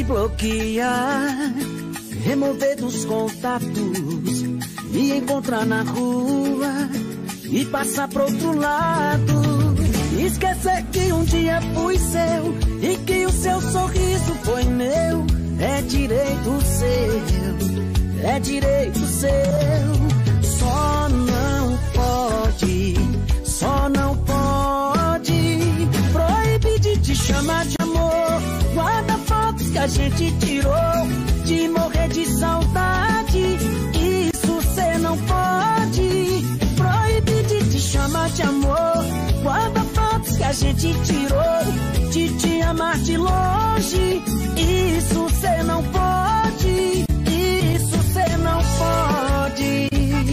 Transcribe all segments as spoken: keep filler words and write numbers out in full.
bloquear, remover dos contatos, me encontrar na rua e passar pro outro lado. Esquecer que um dia fui seu e que o seu sorriso foi meu. É direito seu, é direito seu. Só não pode, só não pode proibir de te chamar de amor. Guarda fotos que a gente tirou, de morrer de saudade. Isso cê não pode proibir de te chamar de amor. Guarda fotos que a gente tirou, de te amar de longe. Isso cê não pode, isso cê não pode.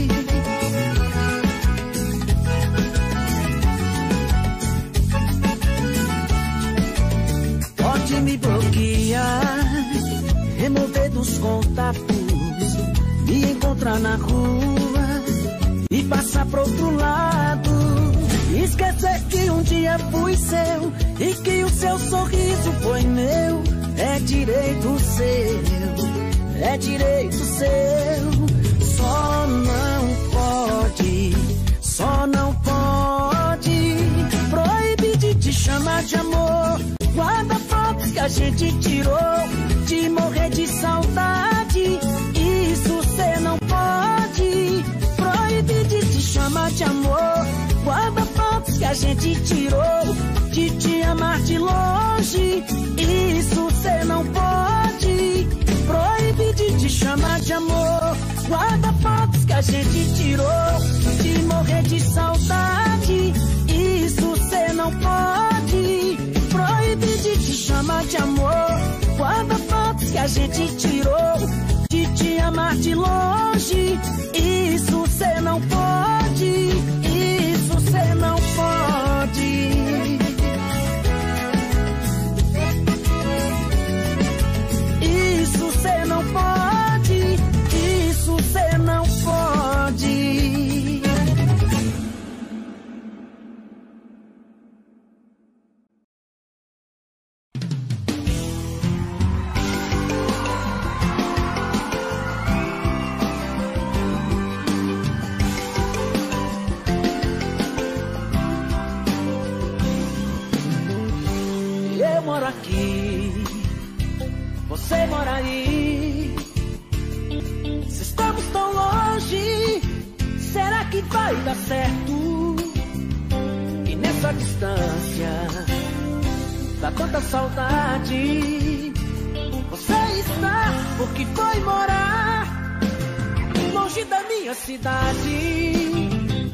Pode me bloquear, remover dos contatos, me encontrar na rua e passar pro outro lado. Esquecer que um dia fui seu e que o seu sorriso foi meu. É direito seu, é direito seu. Só não pode, só não pode proibir de te chamar de amor. Guarda fotos que a gente tirou, de morrer de saudade. Isso cê não pode proibir de te chamar de amor. Guarda fotos que a gente tirou, de te amar de longe. Isso cê não pode proibir de te chamar de amor. Guarda fotos que a gente tirou, de morrer de saudade. Isso cê não pode proibir de te chamar de amor. Guarda fotos que a gente tirou, de te amar de longe. Isso cê não pode, isso cê não pode. Isso cê não pode, isso cê não pode. Eu moro aqui, você mora aí. Se estamos tão longe, será que vai dar certo? E nessa distância dá tanta saudade. Você está porque foi morar longe da minha cidade.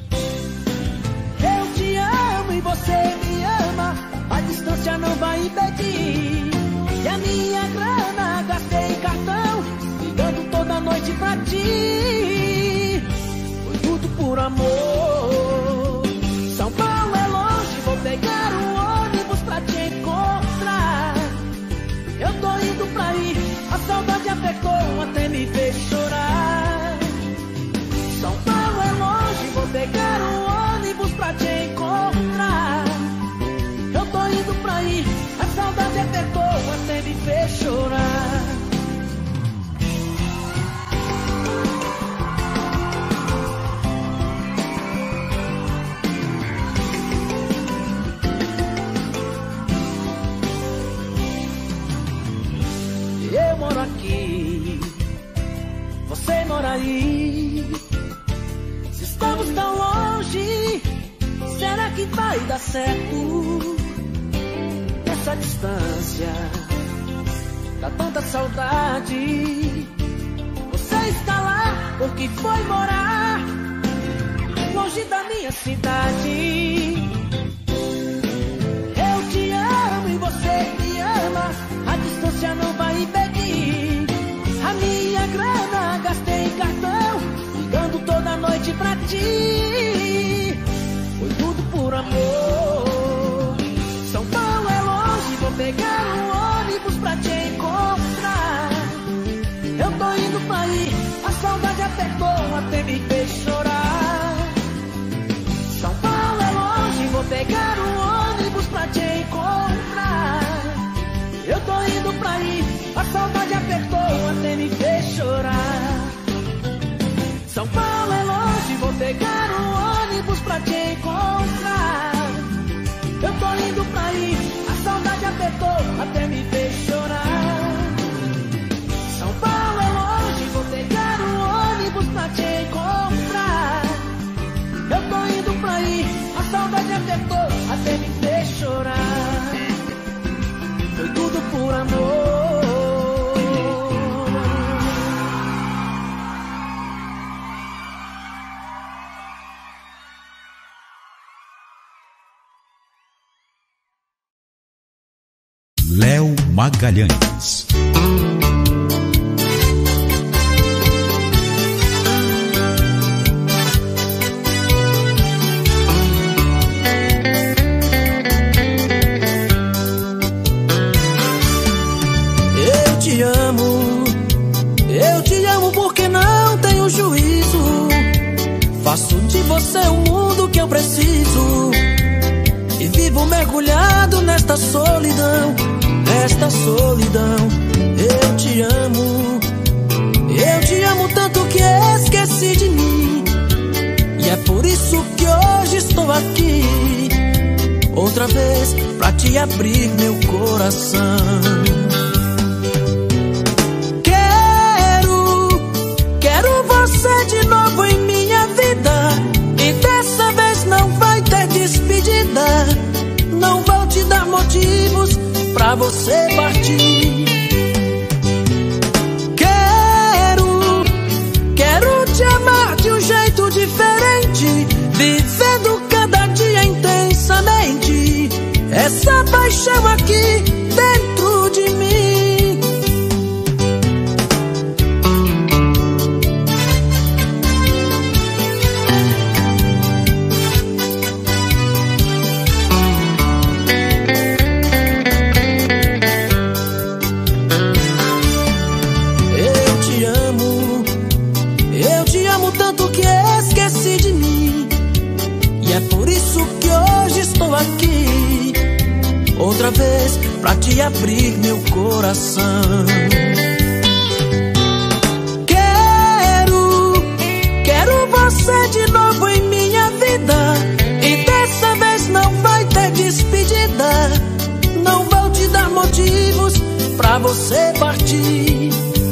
Eu te amo e você me ama, a distância não vai impedir. E a minha grana gastei em cartão, ligando toda noite pra ti. Foi tudo por amor. São Paulo é longe, vou pegar o ônibus pra te encontrar. Eu tô indo pra ir, a saudade apertou até me fez chorar. São Paulo é longe, vou pegar o ônibus pra te encontrar. Eu tô indo pra ir, a saudade apertou até me fez chorar. Eu moro aqui, você mora aí. Se estamos tão longe, será que vai dar certo? Essa distância dá tanta saudade. Você está lá porque foi morar longe da minha cidade. Eu te amo e você me ama, a distância não vai impedir. A minha grana gastei em cartão, ligando toda noite pra ti. Foi tudo por amor. São Paulo é longe, vou pegar um ônibus pra te encontrar. Eu tô indo pra ir, a saudade apertou até me fez chorar. São Paulo é longe, vou pegar um ônibus pra te encontrar. Eu tô indo pra ir, a saudade Léo Magalhães. Eu te amo, eu te amo porque não tenho juízo. Faço de você o mundo que eu preciso e vivo mergulhado nesta solidão, nesta solidão. Eu te amo, eu te amo tanto que esqueci de mim. E é por isso que hoje estou aqui, outra vez pra te abrir meu coração. Você de novo em minha vida, e dessa vez não vai ter despedida. Não vou te dar motivos pra você partir. Quero, quero te amar de um jeito diferente, vivendo cada dia intensamente essa paixão aqui dentro de mim. Aqui outra vez pra te abrir meu coração. Quero, quero você de novo em minha vida, e dessa vez não vai ter despedida. Não vou te dar motivos pra você partir.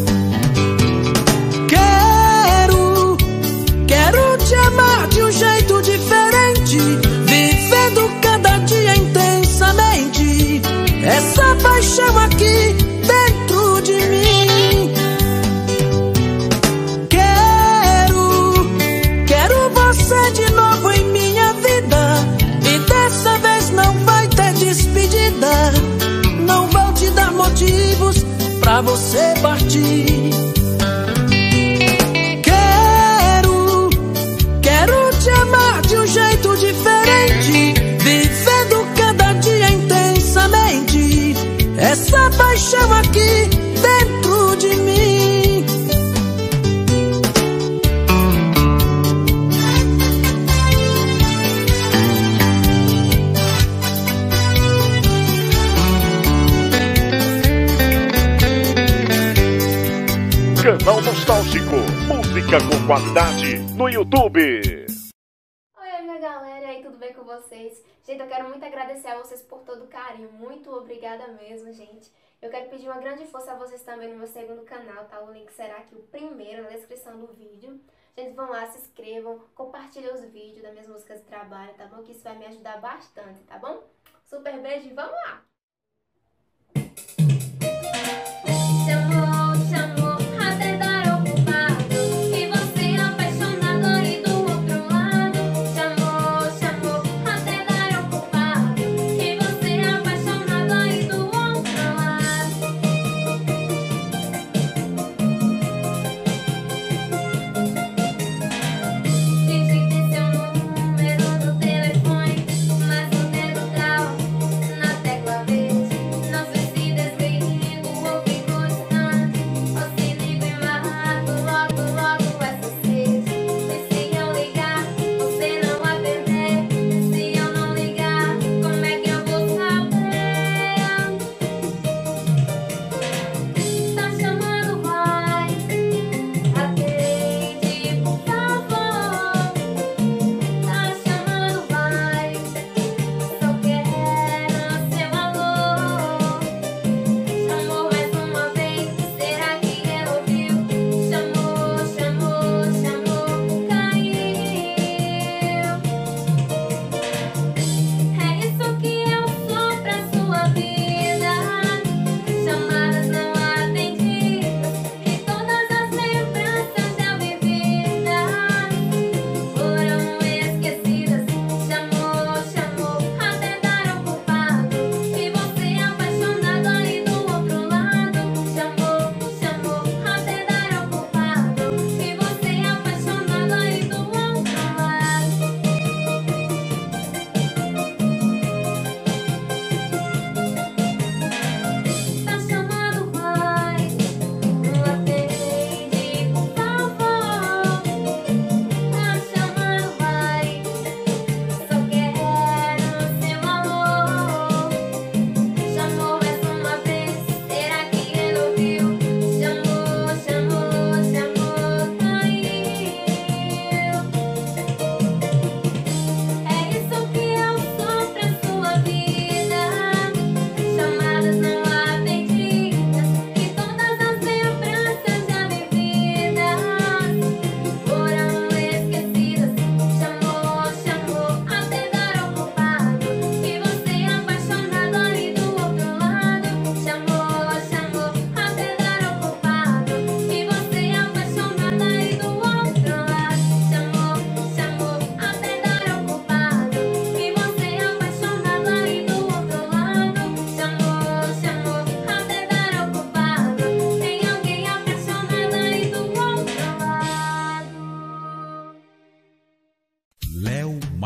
Quero, quero te amar de um jeito diferente, vivendo cada dia intensamente essa paixão aqui dentro de mim. Quero, quero você de novo em minha vida, e dessa vez não vai ter despedida. Não vou te dar motivos pra você partir. Quero, quero te amar de um jeito diferente, vivendo cada dia intensamente essa paixão aqui dentro de mim. Canal Nostálgico, música com qualidade no YouTube. Oi, minha galera, e aí, tudo bem com vocês? Gente, eu quero muito agradecer a vocês por todo o carinho, muito obrigada mesmo, gente. Eu quero pedir uma grande força a vocês também no meu segundo canal, tá? O link será aqui o primeiro na descrição do vídeo. Gente, vão lá, se inscrevam, compartilhem os vídeos das minhas músicas de trabalho, tá bom? Que isso vai me ajudar bastante, tá bom? Super beijo e vamos lá! Chamou, chamou, até dar ocupado, e você apaixonado aí do outro lado. Chamou, chamou, até dar ocupado, e você apaixonado aí do outro lado. Digite seu número do telefone, mas o dedo trava na tecla verde. Não sei se desligue o ouvido.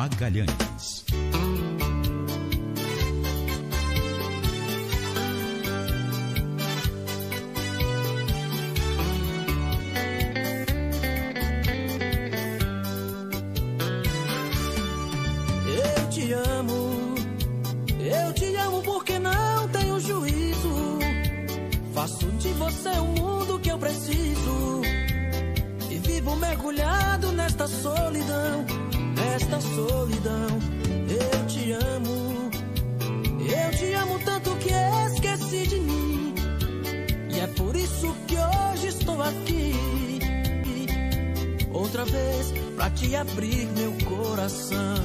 Magalhães. Eu te amo, eu te amo porque não tenho juízo. Faço de você o mundo que eu preciso e vivo mergulhado nesta solidão, nesta solidão. Eu te amo, eu te amo tanto que esqueci de mim, e é por isso que hoje estou aqui outra vez pra te abrir meu coração.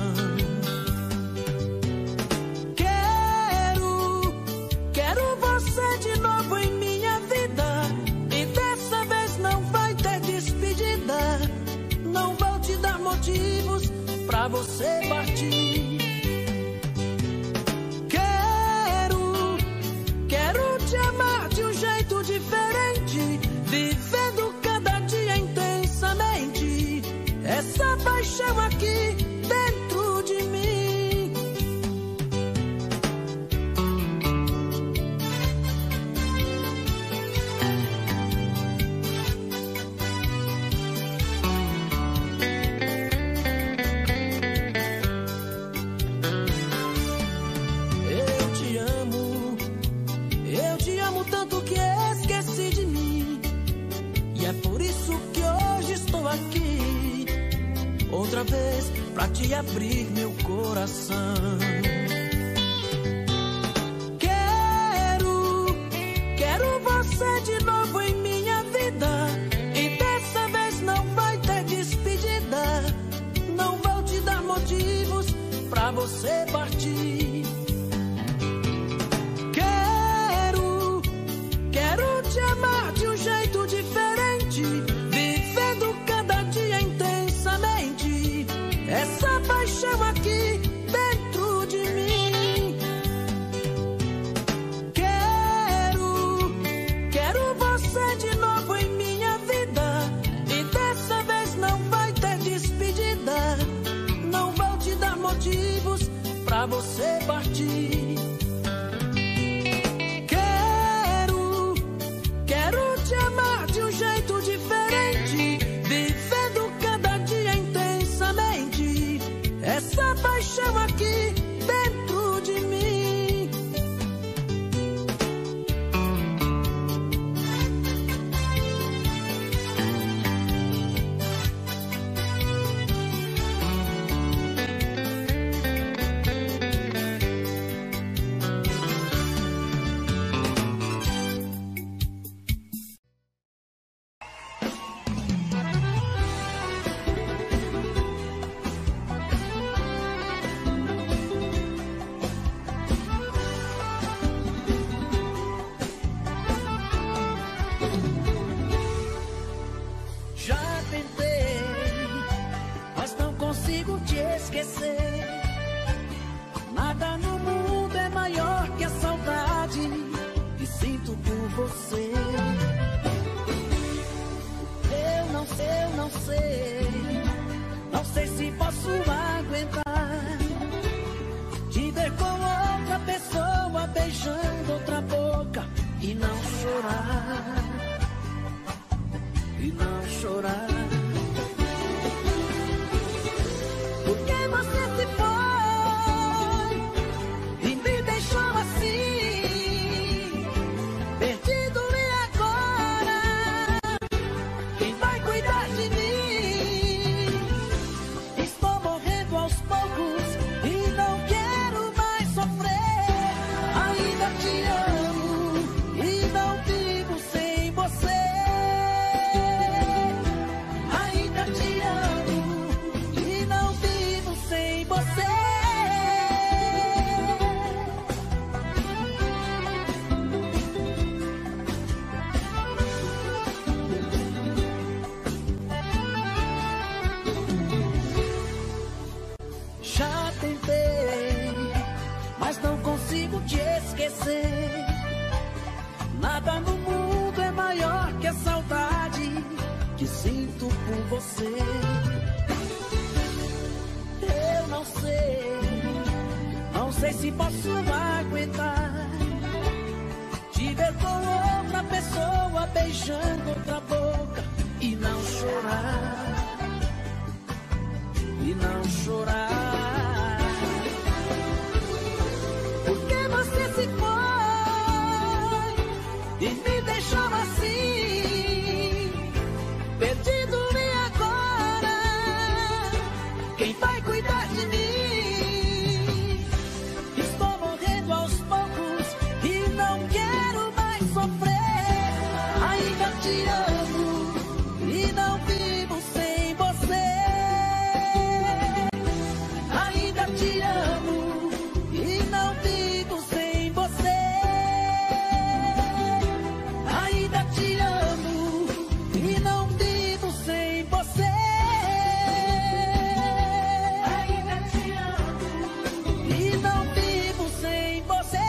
Quero, quero você de novo em minha vida, e dessa vez não vai ter despedida. Não vou te dar motivos pra você partir. Quero, quero te amar de um jeito diferente, vivendo cada dia intensamente essa paixão aqui dentro de mim. Eu te amo, eu te amo tanto que esqueci de mim, e é por isso que hoje estou aqui outra vez pra te abrir meu coração. Quero, quero você de novo em minha vida, e dessa vez não vai ter despedida. Não vou te dar motivos pra você partir. Quero, quero te amar de um jeito diferente, vivendo cada dia intensamente essa paixão aqui dentro de mim. Quero, quero você de novo em minha vida, e dessa vez não vai ter despedida. Não vou te dar motivos pra você partir. Quero, quero te amar de um jeito diferente, vivendo cada dia intensamente essa paixão aqui dentro de mim. Já tentei, mas não consigo te esquecer. Nada no mundo é maior que a saudade que sinto por você. Eu não sei, eu não sei, não sei se posso aguentar te ver com outra pessoa beijando outra boca e não chorar, e não chorar. Porque você se foi e me deixou assim, perdido, e agora quem vai cuidar de mim? Estou morrendo aos poucos e não quero mais sofrer. Ainda te amo e não vivo sem você. Nada no mundo é maior que a saudade que sinto por você. Eu não sei você. Não sei se posso aguentar te ver com outra pessoa beijando outra boca e não chorar, e não chorar. Porque você se foi e me deixou assim, perdido, e agora quem vai cuidar de mim? Estou morrendo aos poucos e não quero mais sofrer. Ainda te amo e não vivo sem você. Ainda te amo e não vivo sem você. Ainda te amo e não vivo sem você. Ainda te amo e não vivo sem você.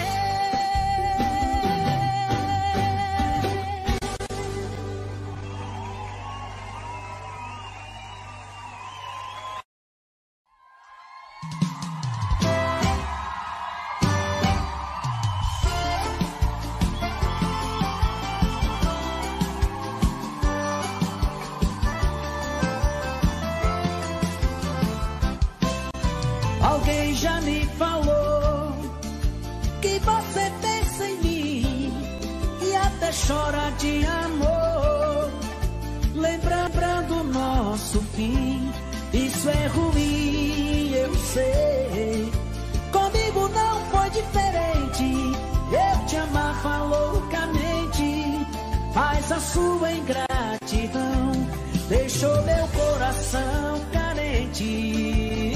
Alguém já me falou que você pensa em mim e até chora de amor, lembrando nosso fim. Isso é ruim, eu sei. Comigo não foi diferente. Eu te amava loucamente, mas a sua ingratidão deixou meu coração carente.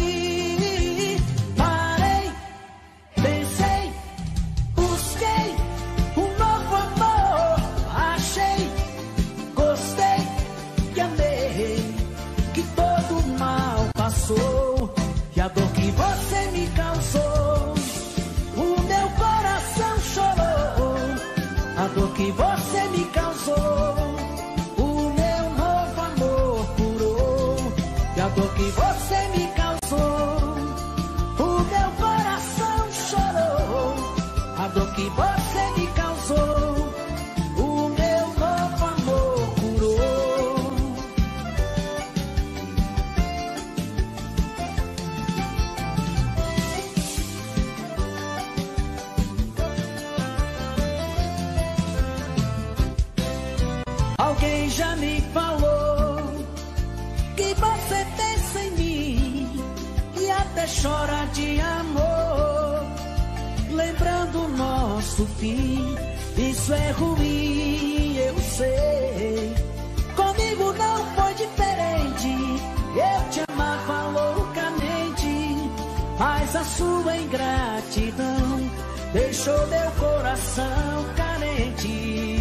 Parei, pensei, busquei um novo amor, achei, gostei e amei, que todo mal passou, e a dor que você me causou, o meu coração chorou. A dor que você me causou, o meu novo amor curou. E a dor que você me causou, o meu coração chorou. A dor que você me causou, o meu novo amor curou. Alguém já me falou que você pensa em mim e até chora de amor, lembrando nosso fim. Isso é ruim, eu sei. Comigo não foi diferente. Eu te amava loucamente, mas a sua ingratidão deixou meu coração carente.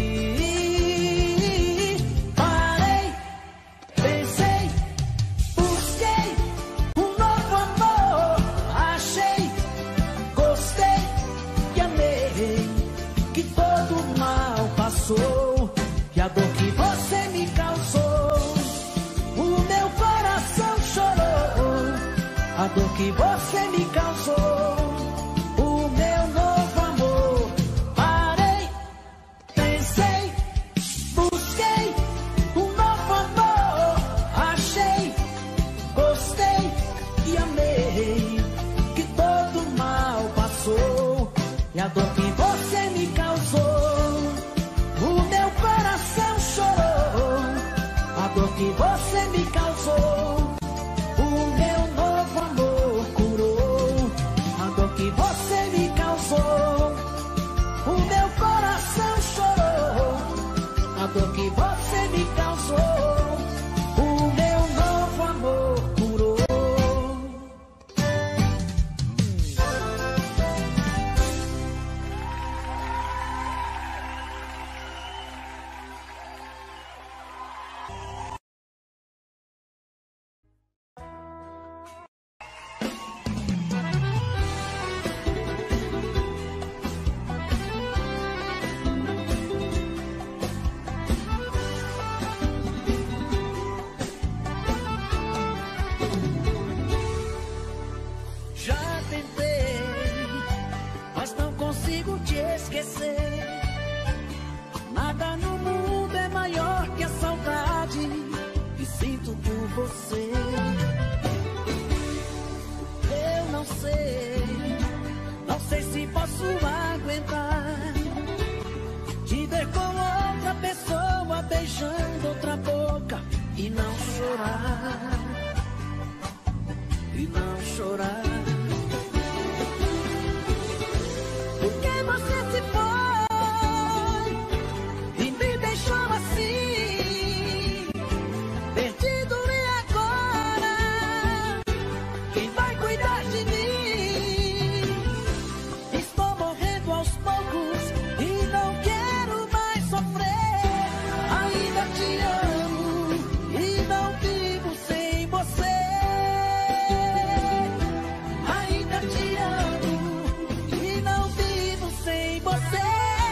Parei, pensei, busquei um novo amor, achei, gostei e amei, que todo mal passou, e a dor que você me causou, o meu coração chorou. A dor que você me causou, o meu novo amor. Parei, pensei, busquei um novo amor, achei, gostei e amei, que todo mal passou, e a dor que você me causou, o meu coração chorou. A dor que você me causou, o meu novo amor curou. A dor que você me causou, o meu coração chorou. A dor que você me causou, o meu novo amor curou. você. Eu não sei, não sei se posso aguentar te ver com outra pessoa beijando outra boca e não chorar, e não chorar. Porque você se foi e me deixou assim, perdido, e agora quem vai cuidar de mim? Estou morrendo aos poucos e não quero mais sofrer. Ainda te amo e não vivo sem você. Ainda te amo e não vivo sem você.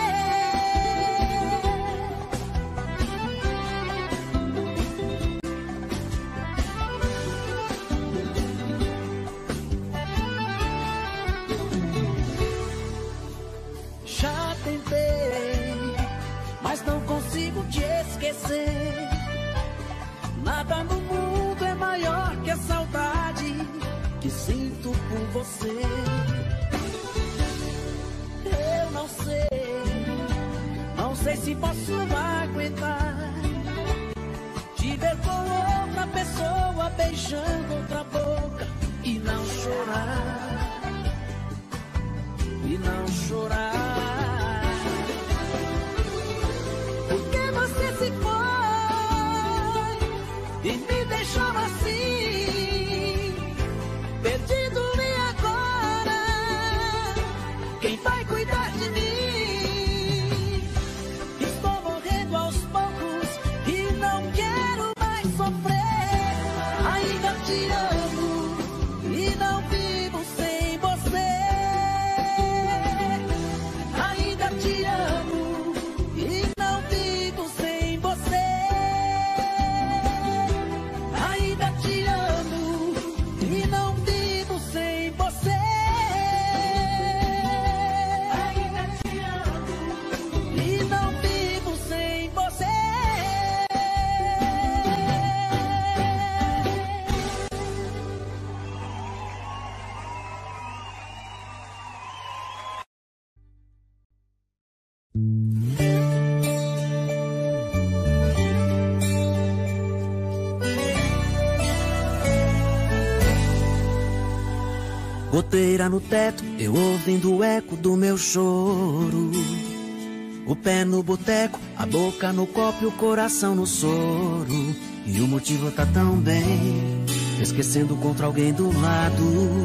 Já tentei, mas não consigo te esquecer. Nada no mundo é maior que a saudade que sinto por você. Eu não sei, não sei se posso aguentar te ver com outra pessoa beijando outra boca e não chorar, e não chorar. Porque você se foi e me deixou assim, perdido, e agora quem vai cuidar de mim? Estou morrendo aos poucos e não quero mais sofrer. Ainda te amo e não vivo sem você. Ainda te amo e não vivo sem você. Ainda te amo e não vivo sem você. Ainda te amo e não vivo sem você. Goteira no teto, eu ouvindo o eco do meu choro. O pé no boteco, a boca no copo e o coração no soro. E o motivo tá tão bem, esquecendo contra alguém do lado.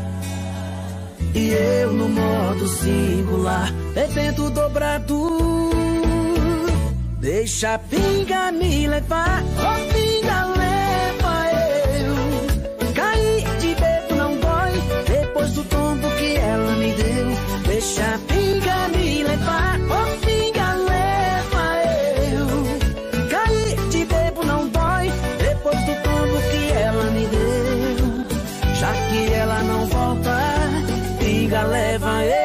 E eu no modo singular, bebendo dobrado. Deixa a pinga me levar, oh pinga leva eu. Caí de bebo não dói, depois do tombo que ela me deu. Deixa a pinga me levar, oh pinga leva eu. Caí de bebo não dói, depois do tombo que ela me deu. Já que ela não volta, pinga leva eu.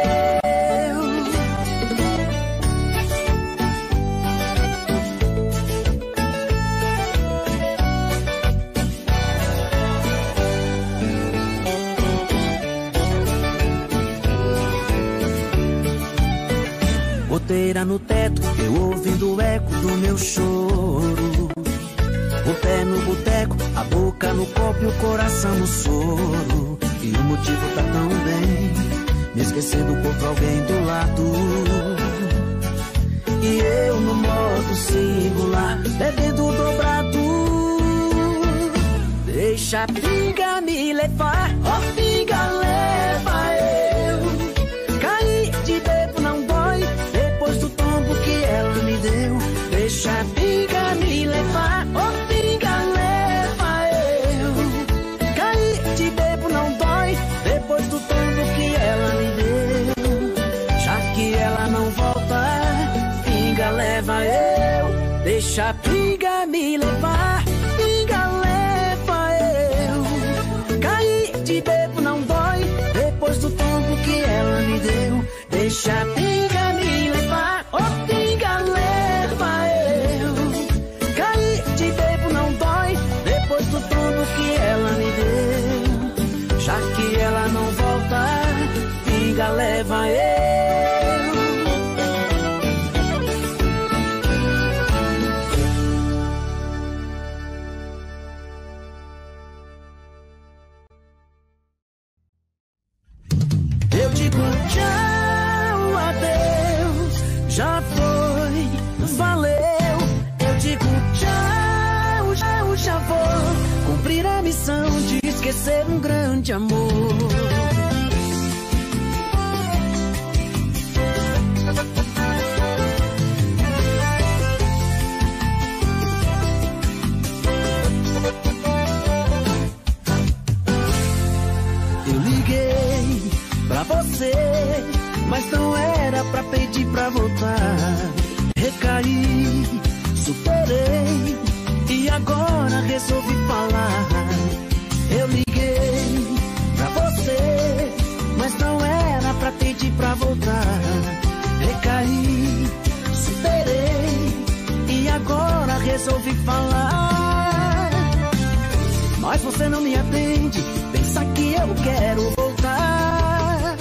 Goteira no teto, eu ouvindo o eco do meu choro. O pé no boteco, a boca no copo e o coração no soro. E o motivo tá tão bem, me esquecendo contra alguém do lado. E eu no modo singular, bebendo dobrado. Deixa a pinga me levar, oh pinga leva eu. Caí de bebo não dói, depois do tombo que ela me deu. Deixa a pinga me levar, oh pinga leva eu. Caí de bebo não dói, depois do tombo que ela me deu. Já que ela não volta, pinga leva eu. Deixa a pinga me levar, pinga leva eu. Caí de bebo não dói, depois do tombo que ela me deu. Deixa a pinga me levar, oh pinga leva eu. Caí de bebo não dói, depois do já que ela não volta, pinga leva eu. Eu digo tchau, adeus, já foi, valeu. Eu digo tchau, tchau, já vou cumprir a missão de esquecer um grande amor. Eu liguei pra você, mas não era pra pedir pra voltar. Recaí, superei e agora resolvi falar. Eu liguei pra você, mas não era pra pedir pra voltar. Recaí, superei e agora resolvi falar. Mas você não me atende, pensa que eu quero voltar.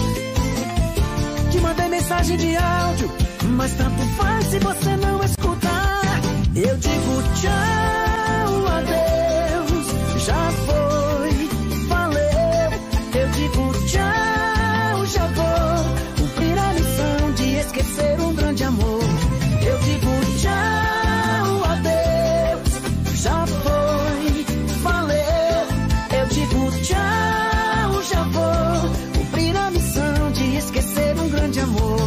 Te mandei mensagem de áudio, mas tanto faz se você não escutar. Eu digo tchau, adeus, já foi, valeu. Eu digo tchau, já vou cumprir a missão de esquecer um grande amor. Eu digo tchau, adeus, já foi, valeu. Eu digo tchau, já vou cumprir a missão de esquecer um grande amor.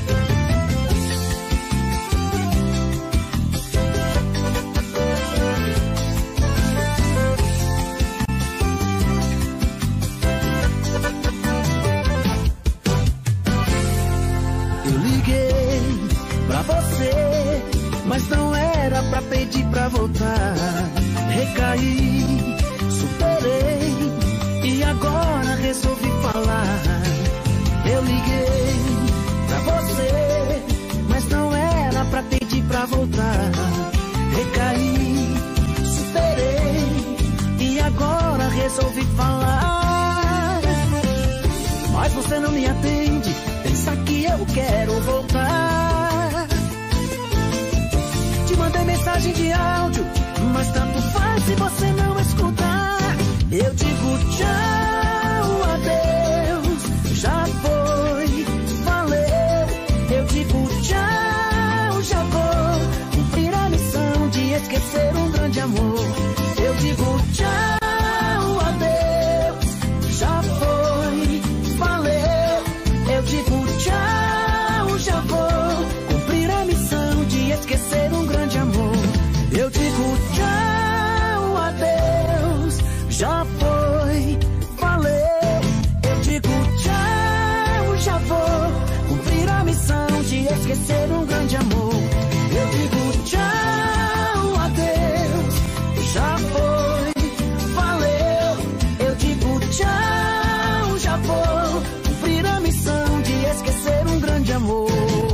Você, mas não era pra pedir pra voltar. Recaí, superei e agora resolvi falar. Eu liguei pra você, mas não era pra pedir pra voltar. Recaí, superei e agora resolvi falar. Mas você não me atende, pensa que eu quero voltar. Te mandei mensagem de áudio, mas tanto faz se você não escutar. Eu digo tchau, adeus, já foi, valeu. Eu digo tchau, já vou cumprir a missão de esquecer um grande amor. Eu digo tchau, adeus, já foi, valeu. Eu digo tchau, já vou cumprir a missão de esquecer um grande amor. Eu digo tchau, adeus, já foi, valeu. Eu digo tchau, já vou cumprir a missão de esquecer um grande amor. Eu digo tchau, adeus, já foi, valeu. Eu digo tchau, já vou cumprir a missão de esquecer um grande amor.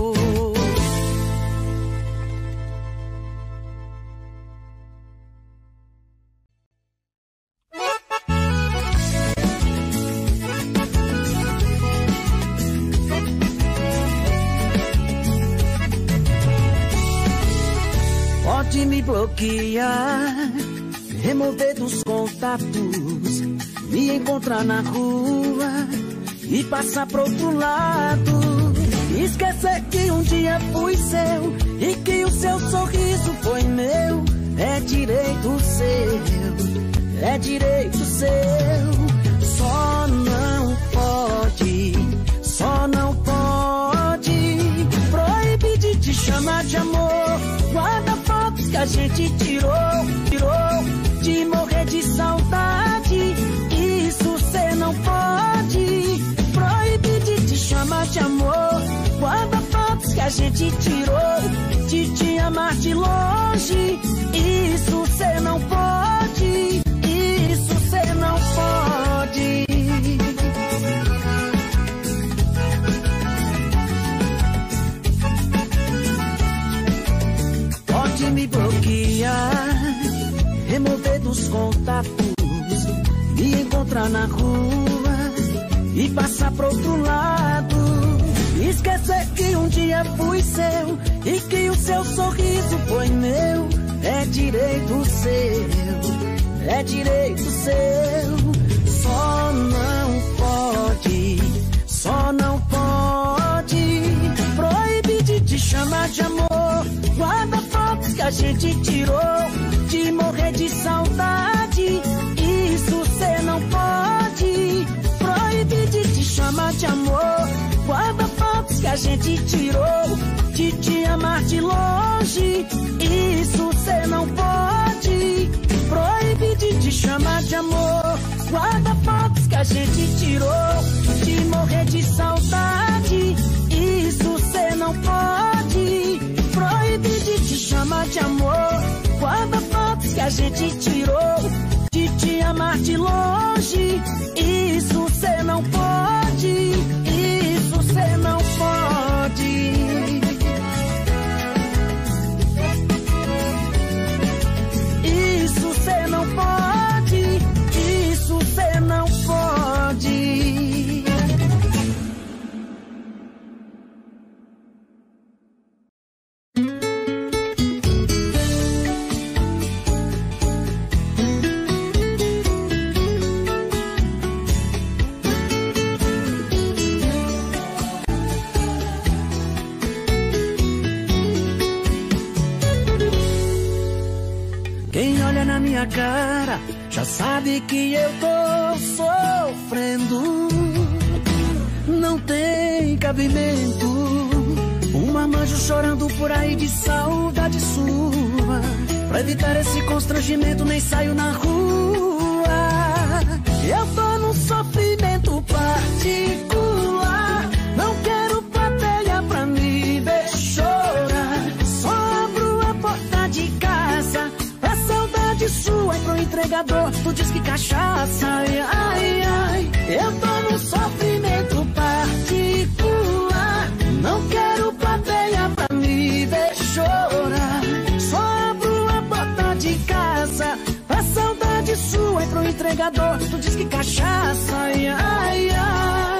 Pode me bloquear, remover dos contatos, me encontrar na rua e passar pro outro lado. Esquecer que um dia fui seu e que o seu sorriso foi meu. É direito seu, é direito seu. Só não pode, só não pode proibir de te chamar de amor. Guarda fotos que a gente tirou, tirou, de morrer de saudade. Isso cê não pode proibir de te chamar de amor. Guarda fotos que a gente tirou, de te amar de longe. Isso cê não pode, isso cê não pode. Pode me bloquear, remover dos contatos, me encontrar na rua e passar pro outro lado. Esquecer que um dia fui seu e que o seu sorriso foi meu. É direito seu, é direito seu. Só não pode, só não pode proibir de te chamar de amor. Guarda fotos que a gente tirou, de morrer de saudade. Isso cê não pode proibir de te chamar de amor. Guarda fotos que a gente tirou, de te amar de longe. Isso cê não pode proibir de te chamar de amor. Guarda fotos que a gente tirou, de morrer de saudade. Isso cê não pode proibir de te chamar de amor. Guarda fotos que a gente tirou, de te amar de longe. Isso cê não pode, isso cê não pode. Isso cê não pode, isso cê não pode. Quem olha na minha cara já sabe que eu tô sofrendo. Não tem cabimento um marmanjo chorando por aí de saudade sua. Pra evitar esse constrangimento nem saio na rua. Eu tô num sofrimento particular. Não quero plateia pra me ver chorar. Só abro a porta de casa, a saudade sua é pro entregador. Tu diz que cachaça, ai, ai, ai. Eu tô num sofrimento particular. Não quero plateia pra me ver chorar. Só abro a porta de casa, a saudade sua é pro entregador. Tu diz que cachaça, ai, ai, ai.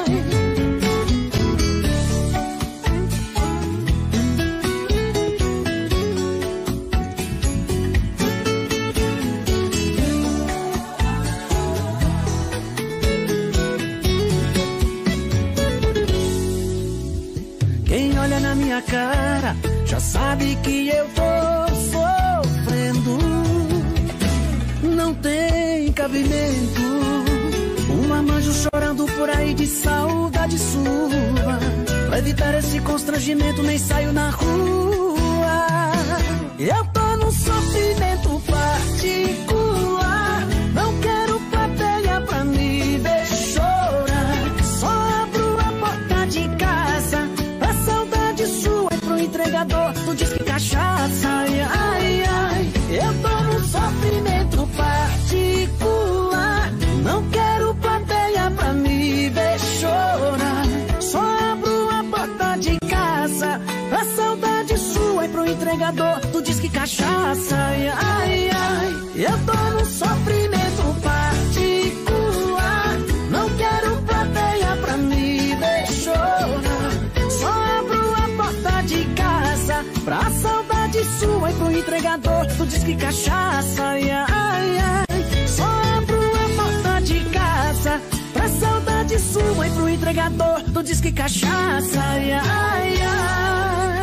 Quem olha na minha cara já sabe que eu tô sofrendo. Não tem cabimento um marmanjo chorando por aí de saudade sua. Pra evitar esse constrangimento nem saio na rua. Eu tô num sofrimento particular. Não quero plateia pra me ver chorar. Só abro a porta de casa, a saudade sua é pro entregador. Tu diz que cachaça, ai, ai, ai. Eu tô num sofrimento particular. Não quero plateia pra me ver chorar. Só abro a porta de casa, a saudade sua é pro entregador. Tu diz que cachaça, ai, ai, ai. Eu tô num sofrimento particular. Não quero plateia pra me ver chorar. Só abro a porta de casa, pra saudade sua e pro entregador. Tu diz que cachaça, ai, ai, ai. Só abro a porta de casa, pra saudade sua e pro entregador. Tu diz que cachaça, ai, ai, ai.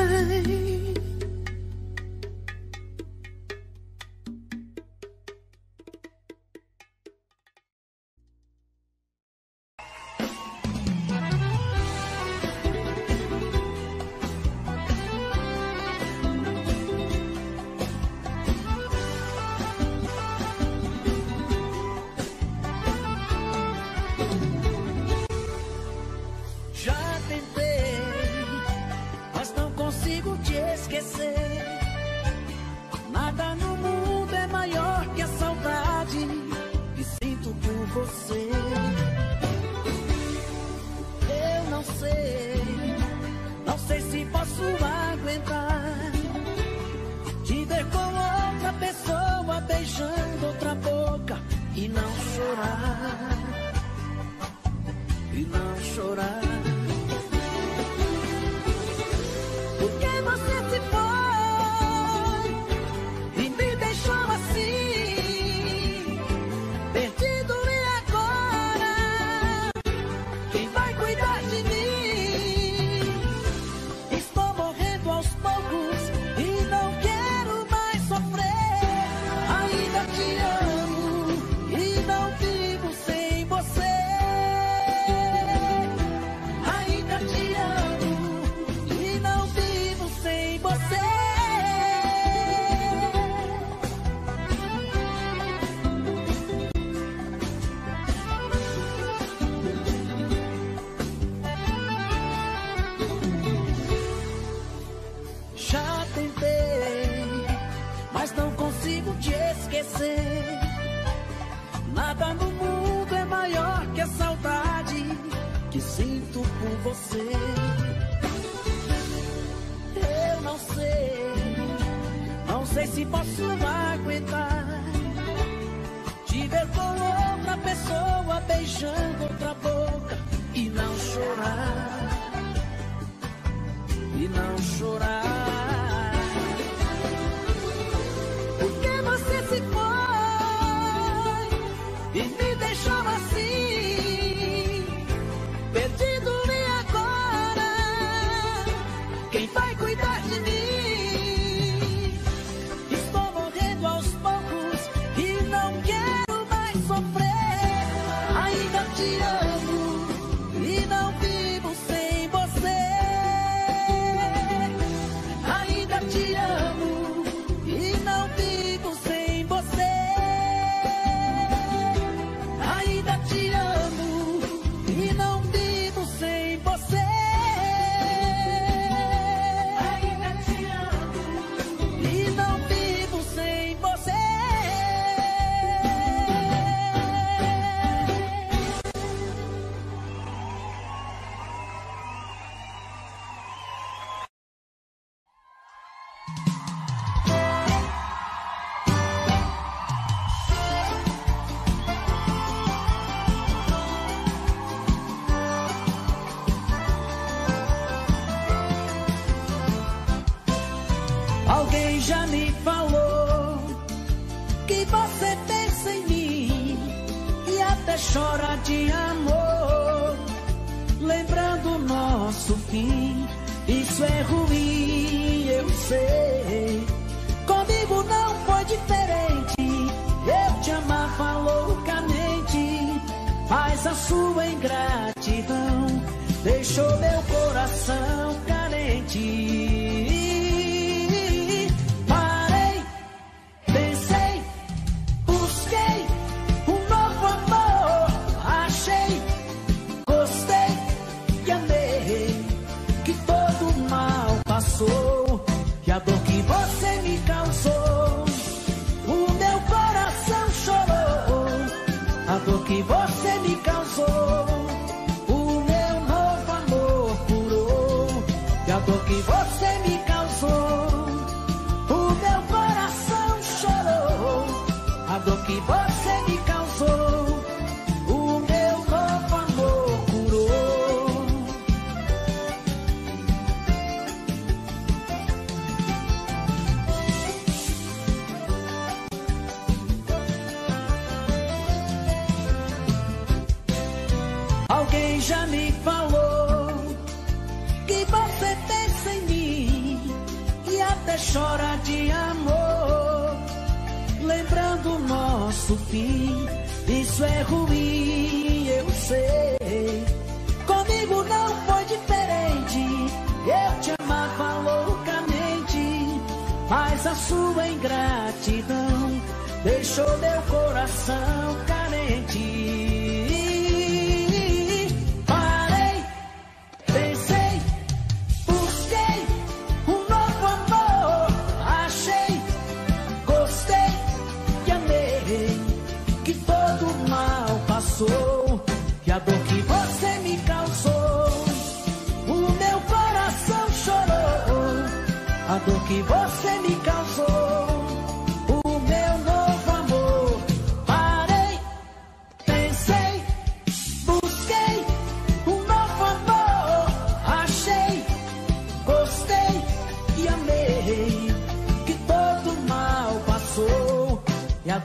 Nada no mundo é maior que a saudade que sinto por você. Eu não sei, não sei se posso aguentar te ver com outra pessoa beijando outra boca e não chorar. chorar. Porque você se foi e me deixou assim, perdido, e agora quem vai cuidar de mim? Estou morrendo aos poucos e não quero mais sofrer. Ainda te amo e não vivo sem você. Ainda te amo e não vivo sem você. Já tentei, mas não consigo te esquecer. Nada no mundo é maior que a saudade que sinto por você. Eu não sei, não sei se posso aguentar te ver com outra pessoa beijando outra boca e não chorar, e não chorar. Porque você se foi e me deixou assim, perdido, e agora quem vai cuidar de mim? Estou morrendo aos poucos e não quero mais sofrer. Ainda te amo e não vivo sem você. Ainda te amo e não vivo sem você. Ainda te amo e não vivo sem você. Ainda te amo e não vivo sem você. Alguém já me falou que você pensa em mim e até chora de amor, lembrando o nosso fim. Isso é ruim, eu sei. Comigo não foi diferente. Eu te amava loucamente, mas a sua ingratidão deixou meu coração carente. E a dor que você me causou, o meu coração chorou. A dor que você me causou, o meu novo amor curou. E a dor que você me causou, o meu coração chorou. A dor que você me causou, o meu novo amor curou. Alguém já me falou que você pensa em mim e até chora de amor, lembrando o nosso fim. Isso é ruim, eu sei. Comigo não foi diferente. Eu te amava loucamente, mas a sua ingratidão deixou meu coração carente. E a dor que você me causou, o meu coração chorou. A dor que você me causou, o meu novo amor. Parei, pensei, busquei um novo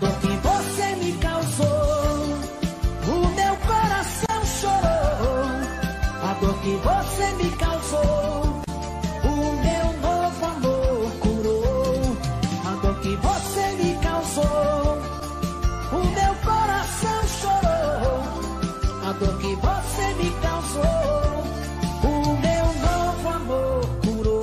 dor que você me causou, o meu coração chorou. A dor que você me causou, o meu novo amor curou. A dor que você me causou, o meu coração chorou. A dor que você me causou, o meu novo amor curou.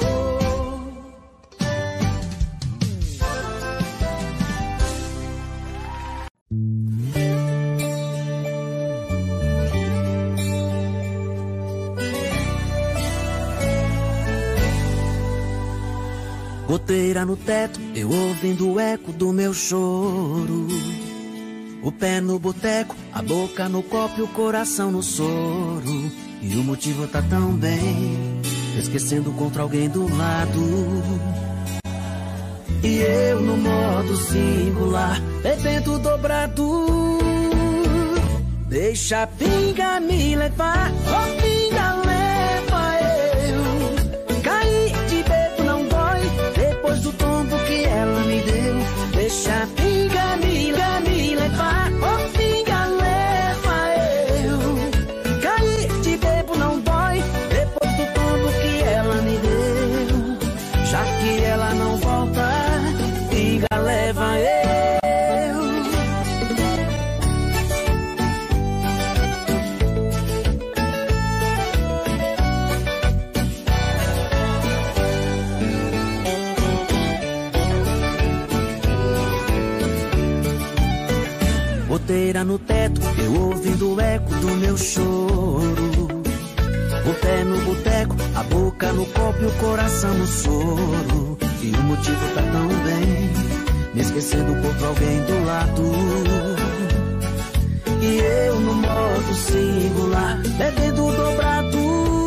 Goteira no teto, eu ouvindo o eco do meu choro. O pé no boteco, a boca no copo e o coração no soro. E o motivo tá tão bem, esquecendo contra alguém do lado. E eu no modo singular, bebendo dobrado. Deixa a pinga me levar, oh pinga leva eu. Caí de bebo não dói, depois do tombo que ela me deu. Deixa a pinga me, me levar, oh pinga leva eu. Caí de bebo não dói, depois do tombo que ela me deu. Já que ela não volta, pinga leva eu. Goteira no teto, eu ouvindo o eco do meu choro. O pé no boteco, a boca no copo e o coração no soro. E o motivo tá tão bem, me esquecendo contra alguém do lado. E eu no modo singular, bebendo dobrado.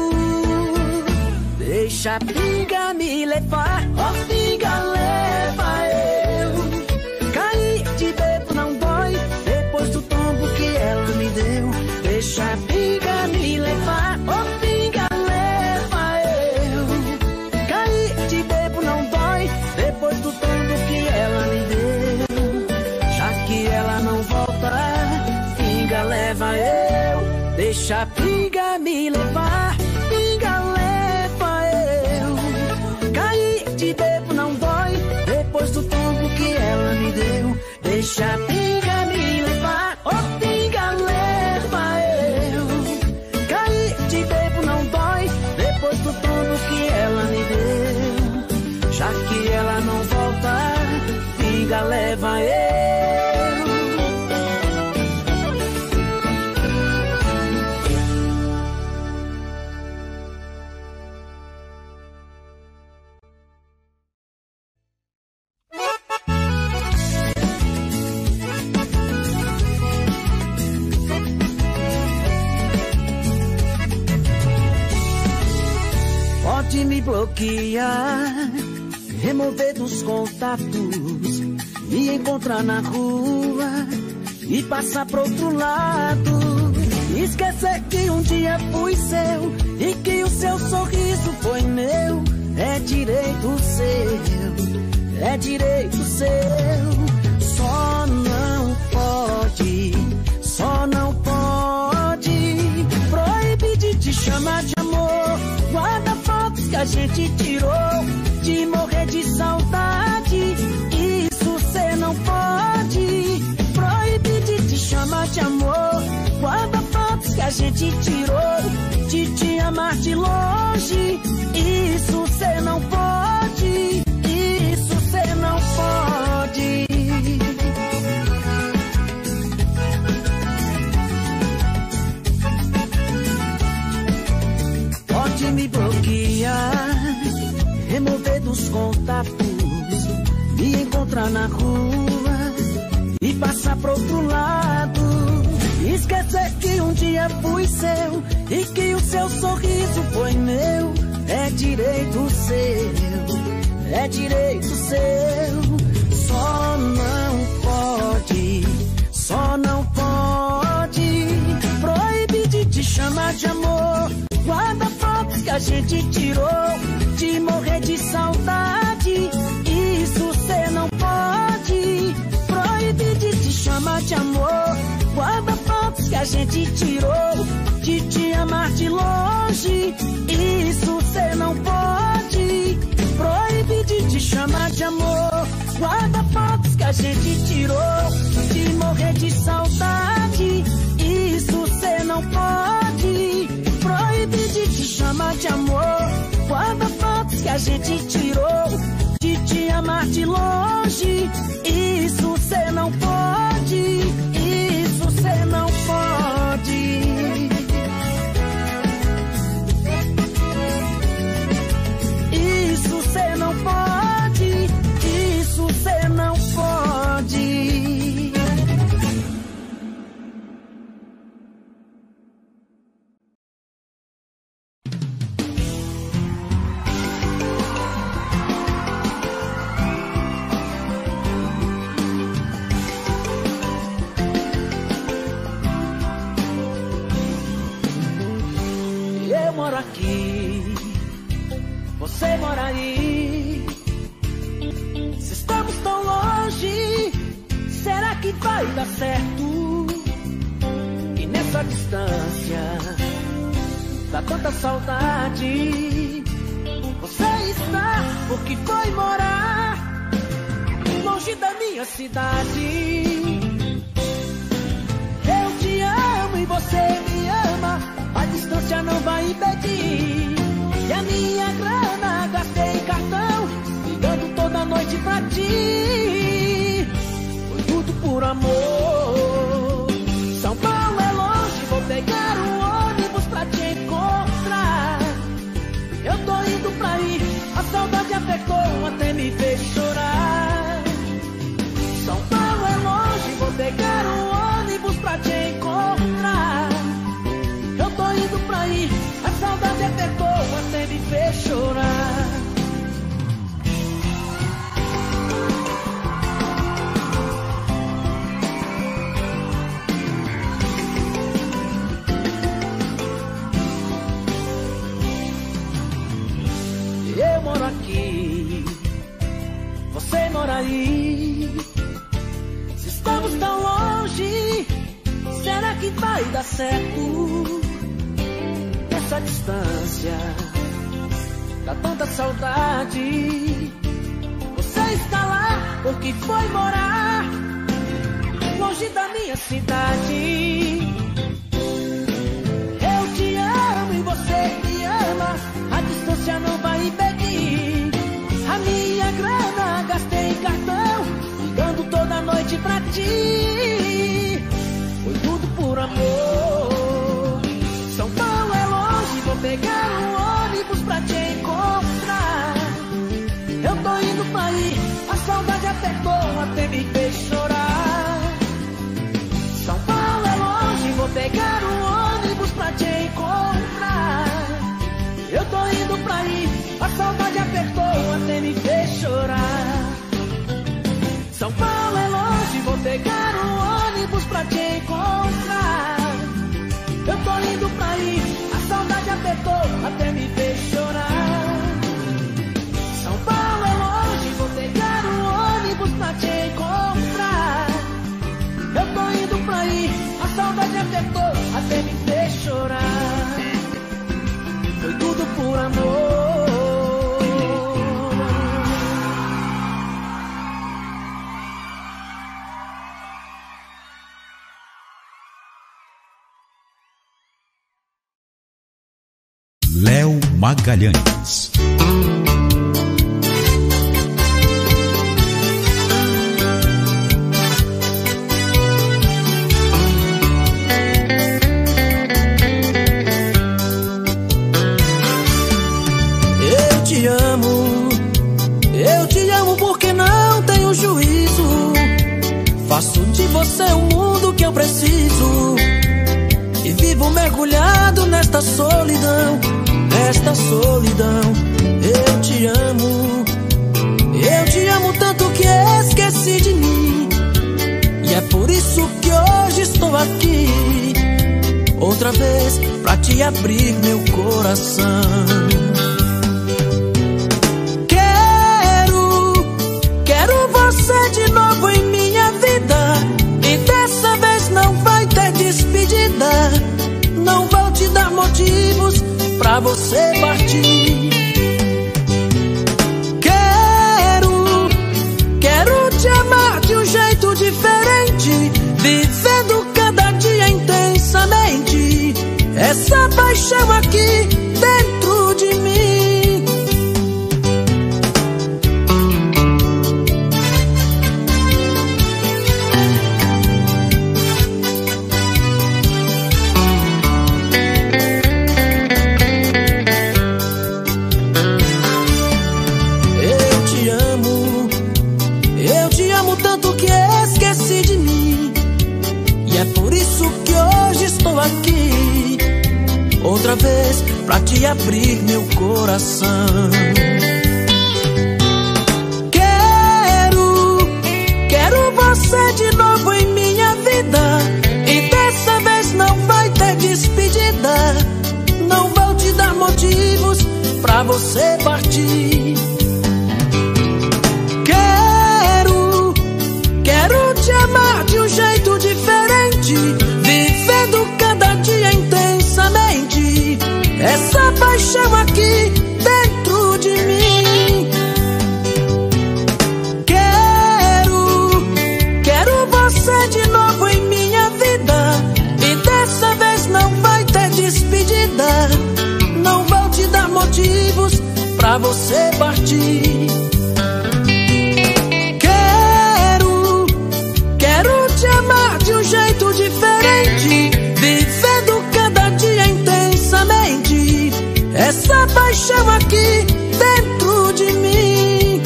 Deixa a pinga me levar, oh pinga leva eu. Caí de bebo não dói, depois do tombo que ela me deu. Deixa a pinga me levar, oh pinga leva eu. Caí de bebo não dói, depois do tombo que ela me deu. Já que ela não volta, pinga leva eu. Deixa a pinga me levar, pinga leva eu. Caí de bebo não dói, depois do tombo que ela me deu. Deixa a pinga me levar, oh pinga leva eu. Caí de bebo não dói, depois do tombo que ela me deu. Já que ela não volta, pinga leva eu. Pode me bloquear, remover dos contatos, me encontrar na rua e passar pro outro lado. Esquecer que um dia fui seu e que o seu sorriso foi meu. É direito seu, é direito seu. Só não pode, só não pode proibir de te chamar de amor. Guarda fotos que a gente tirou, de morrer de saudade. Isso cê não pode proibir de te chamar de amor. Guarda fotos que a gente tirou, de te amar de longe. Isso cê não pode, isso cê não pode. Pode me bloquear, remover dos contatos, me encontrar na rua e passar pro outro lado. Esquecer que um dia fui seu e que o seu sorriso foi meu. É direito seu, é direito seu. Só não pode, só não pode proibir de te chamar de amor. Guarda fotos que a gente tirou, de morrer de saudade. Isso cê não pode proibir de chama de amor. Guarda fotos que a gente tirou de te amar de longe. Isso cê não pode. Proíbe de te chamar de amor. Guarda fotos que a gente tirou de morrer de saudade. Isso cê não pode. Proíbe de te chamar de amor. Guarda fotos que a gente tirou de te amar de longe. Isso cê não pode. Isso cê não pode. Isso cê não pode. Isso cê não pode. Eu moro aqui, você mora aí. Se estamos tão longe, será que vai dar certo? E nessa distância, dá tanta saudade. Você está porque foi morar longe da minha cidade. Eu te amo e você me ama. A distância não vai impedir. E a minha grana gastei em cartão, ligando toda noite pra ti. Foi tudo por amor. São Paulo é longe, vou pegar um ônibus pra te encontrar. Eu tô indo pra aí, a saudade apertou até me fez chorar. São Paulo é longe, vou pegar um ônibus pra te encontrar. Eu tô indo pra aí, a saudade apertou até me fez chorar. Eu moro aqui, você mora aí. Se estamos tão longe, será que vai dar certo? Essa distância, dá tanta saudade. Você está lá porque foi morar longe da minha cidade. Eu te amo e você me ama. A distância não vai impedir. A minha grana gastei em cartão, ligando toda noite pra ti. Foi tudo por amor. São Paulo é longe, vou pegar um ônibus pra te encontrar. Eu tô indo pra aí, a saudade apertou até me fez chorar. São Paulo é longe, vou pegar um ônibus pra te encontrar. Eu tô indo pra aí, a saudade apertou até me fez chorar. São Paulo é longe, vou pegar um ônibus pra te encontrar. Eu tô indo pra aí, a saudade apertou até me fez chorar. São Paulo é longe, vou pegar um ônibus pra te encontrar. Eu tô indo pra aí, a saudade apertou até me fez chorar. Foi tudo por amor. Léo Magalhães. Eu te amo, eu te amo porque não tenho juízo. Faço de você o mundo que eu preciso e vivo mergulhado nesta solidão, nesta solidão. Eu te amo, eu te amo tanto que esqueci de mim. E é por isso que hoje estou aqui, outra vez pra te abrir meu coração. Quero, quero você de novo em minha vida. E pra você partir. Quero, quero te amar de um jeito diferente, vivendo cada dia intensamente essa paixão aqui dentro de mim. Eu te amo, eu te amo tanto que esqueci de mim, e é por isso que hoje estou aqui outra vez pra te abrir meu coração. Quero, quero você de novo em minha vida, e dessa vez não vai ter despedida. Não vou te dar motivos pra você partir. Quero, quero te amar de um jeito diferente, vivendo cada dia intensamente essa paixão aqui dentro de mim. Quero, quero você de novo em minha vida, e dessa vez não vai ter despedida. Não vou te dar motivos pra você partir. Quero, quero te amar de um jeito diferente, vivendo cada dia intensamente essa paixão aqui dentro de mim.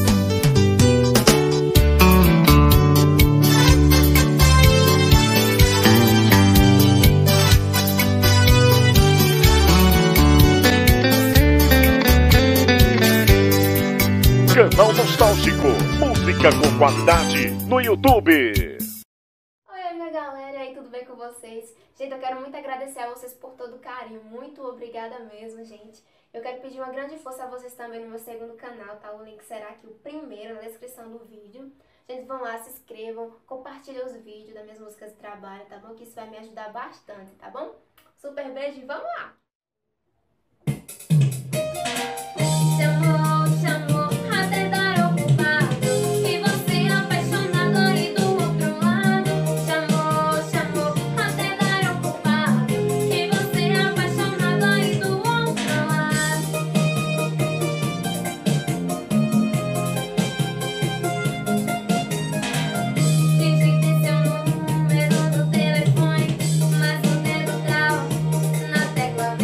Canal Nostálgico, música com qualidade no YouTube. Oi, minha galera, e aí, tudo bem com vocês? Gente, eu quero muito agradecer a vocês por todo o carinho, muito obrigada mesmo, gente. Eu quero pedir uma grande força a vocês também no meu segundo canal, tá? O link será aqui o primeiro na descrição do vídeo. Gente, vão lá, se inscrevam, compartilhem os vídeos das minhas músicas de trabalho, tá bom? Que isso vai me ajudar bastante, tá bom? Super beijo e vamos lá! Chamou, chamou, até dar ocupado, e você apaixonado aí do outro lado. Chamou, chamou, até dar ocupado, e você apaixonado aí do outro lado. Digite seu número do telefone, mas o dedo trava na tecla.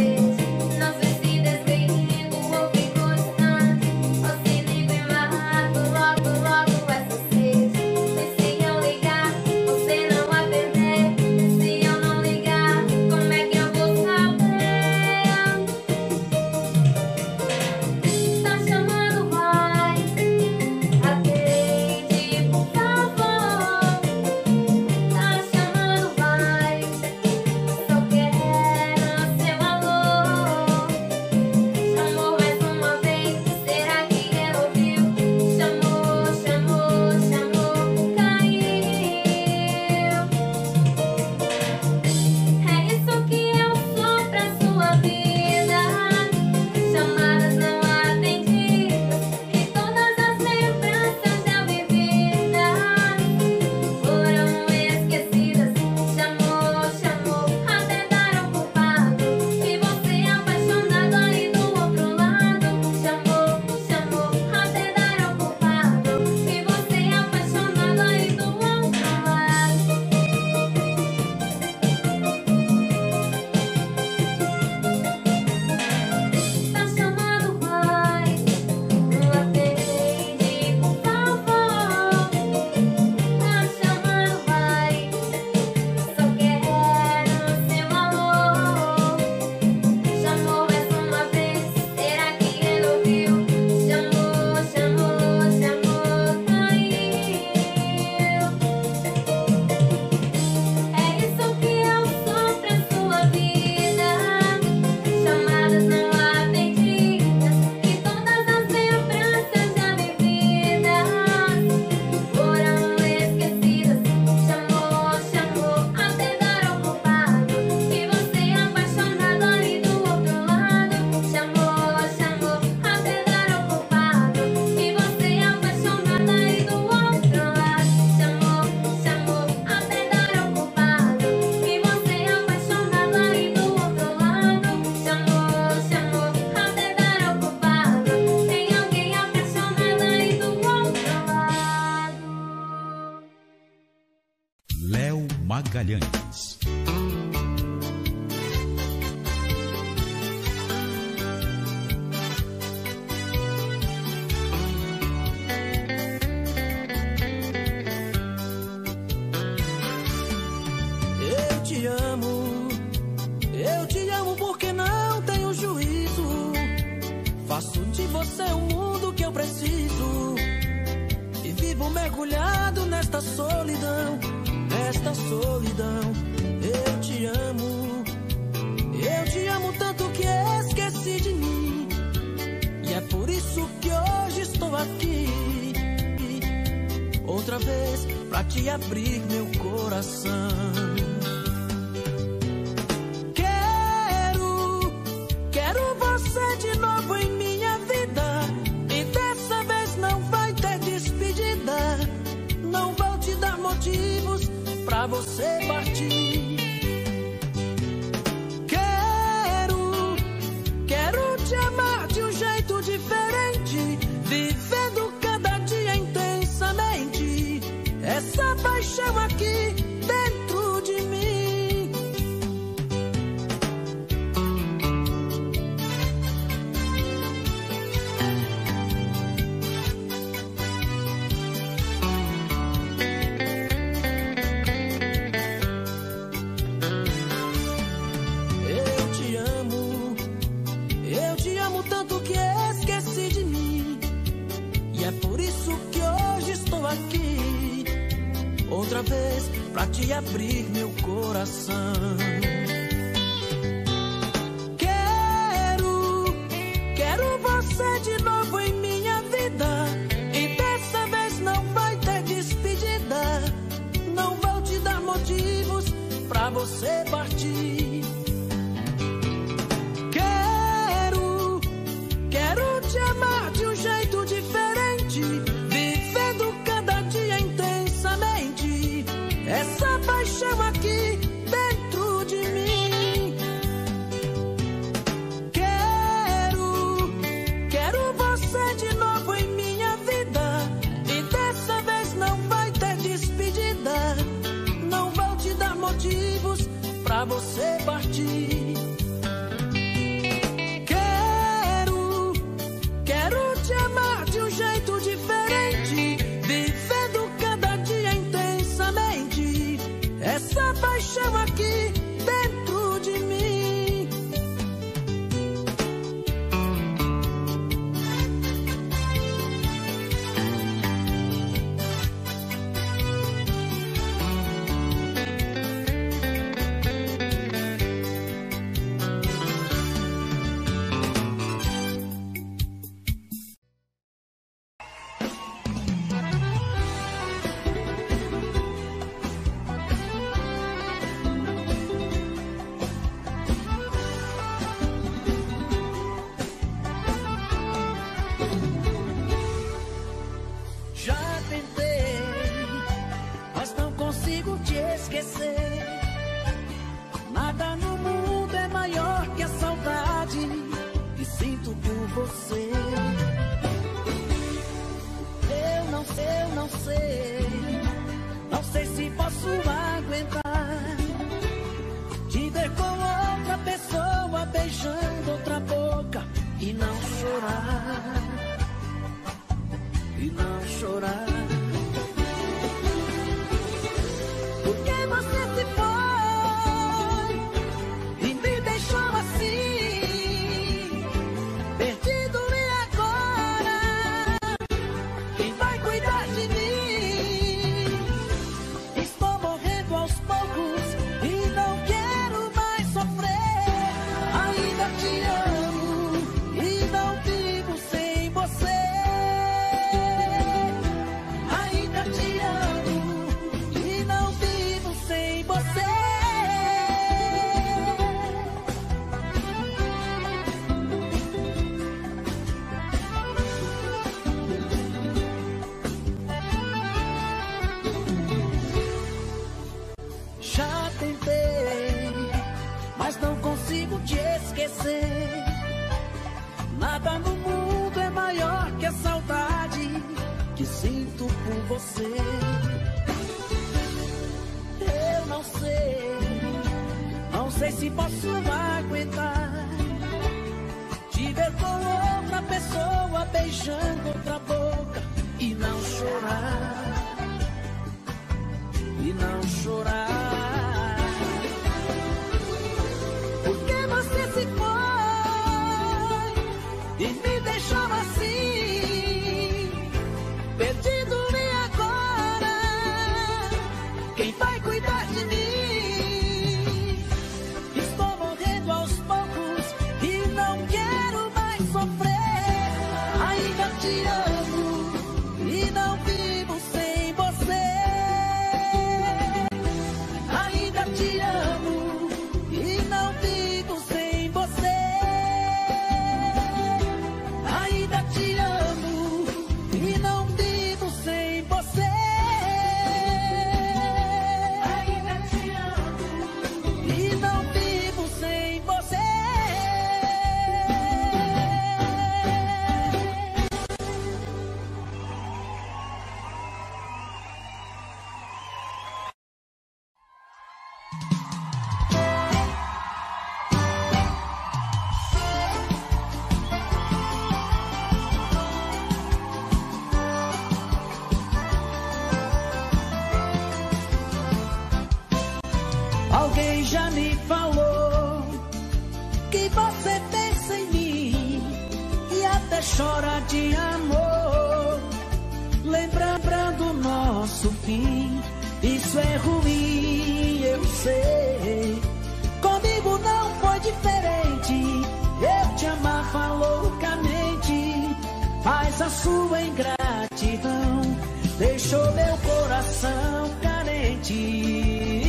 Léo Magalhães. Eu te amo, eu te amo porque não tenho juízo. Faço de você o mundo que eu preciso e vivo mergulhado nesta solidão, nesta solidão. Eu te amo, eu te amo tanto que esqueci de mim, e é por isso que hoje estou aqui, outra vez pra te abrir meu coração. Quero, quero você de novo em minha vida, e dessa vez não vai ter despedida. Não vou te dar motivos pra você partir. Quero, quero te amar de um jeito diferente, vivendo cada dia intensamente essa paixão aqui dentro de mim. Eu te amo, eu te amo tanto que esqueci de mim, e é por isso que hoje estou aqui, outra vez pra te abrir meu coração. Quero, quero você de novo em minha vida, e dessa vez não vai ter despedida. Não vou te dar motivos pra você partir. Quero, quero te amar de um jeito diferente, vivendo cada dia intensamente essa paixão aqui dentro de mim. Quero, quero você de novo em minha vida, e dessa vez não vai ter despedida. Não vou te dar motivos pra você partir. Quero, quero te amar de um jeito diferente, vivendo cada dia intensamente essa paixão aqui dentro de mim. Já tentei, mas não consigo te esquecer. Nada no mundo é maior que a saudade que sinto por você. Eu não sei, eu não sei, não sei se posso aguentar te ver com outra pessoa beijando outra boca e não chorar. E não chorar. Porque você se foi e me deixou assim, perdido, e agora quem vai cuidar de mim? Estou morrendo aos poucos e não quero mais sofrer. Ainda te amo e não vivo sem você. Já tentei, mas não consigo te esquecer. Nada no mundo é maior que a saudade que sinto por você. sei se posso aguentar te ver com outra pessoa beijando outra boca e não chorar, e não chorar. Porque você se foi e me deixou assim, perdido, e agora quem vai cuidar de mim? Estou morrendo aos poucos e não quero mais sofrer. Ainda te amo e não vivo sem você. Ainda te amo e não vivo sem você. Ainda te amo e não vivo sem você. Ainda te amo e não vivo sem você. Alguém já me falou que você pensa em mim e até chora de amor, lembrando nosso fim. Isso é ruim, eu sei. Comigo não foi diferente. Eu te amava loucamente, mas a sua ingratidão deixou meu coração carente.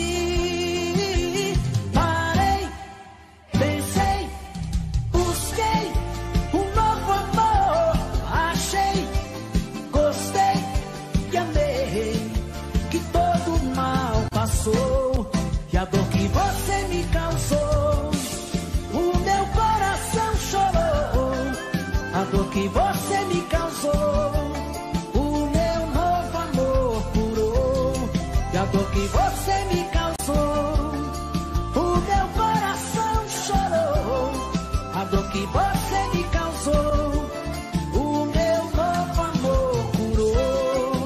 Parei, pensei, busquei um novo amor, achei, gostei e amei, que todo mal passou e a dor que você me causou, o meu coração chorou. A dor que você me causou, o meu novo amor curou. E a dor que você me causou, o meu coração chorou. A dor que você me causou, o meu novo amor curou.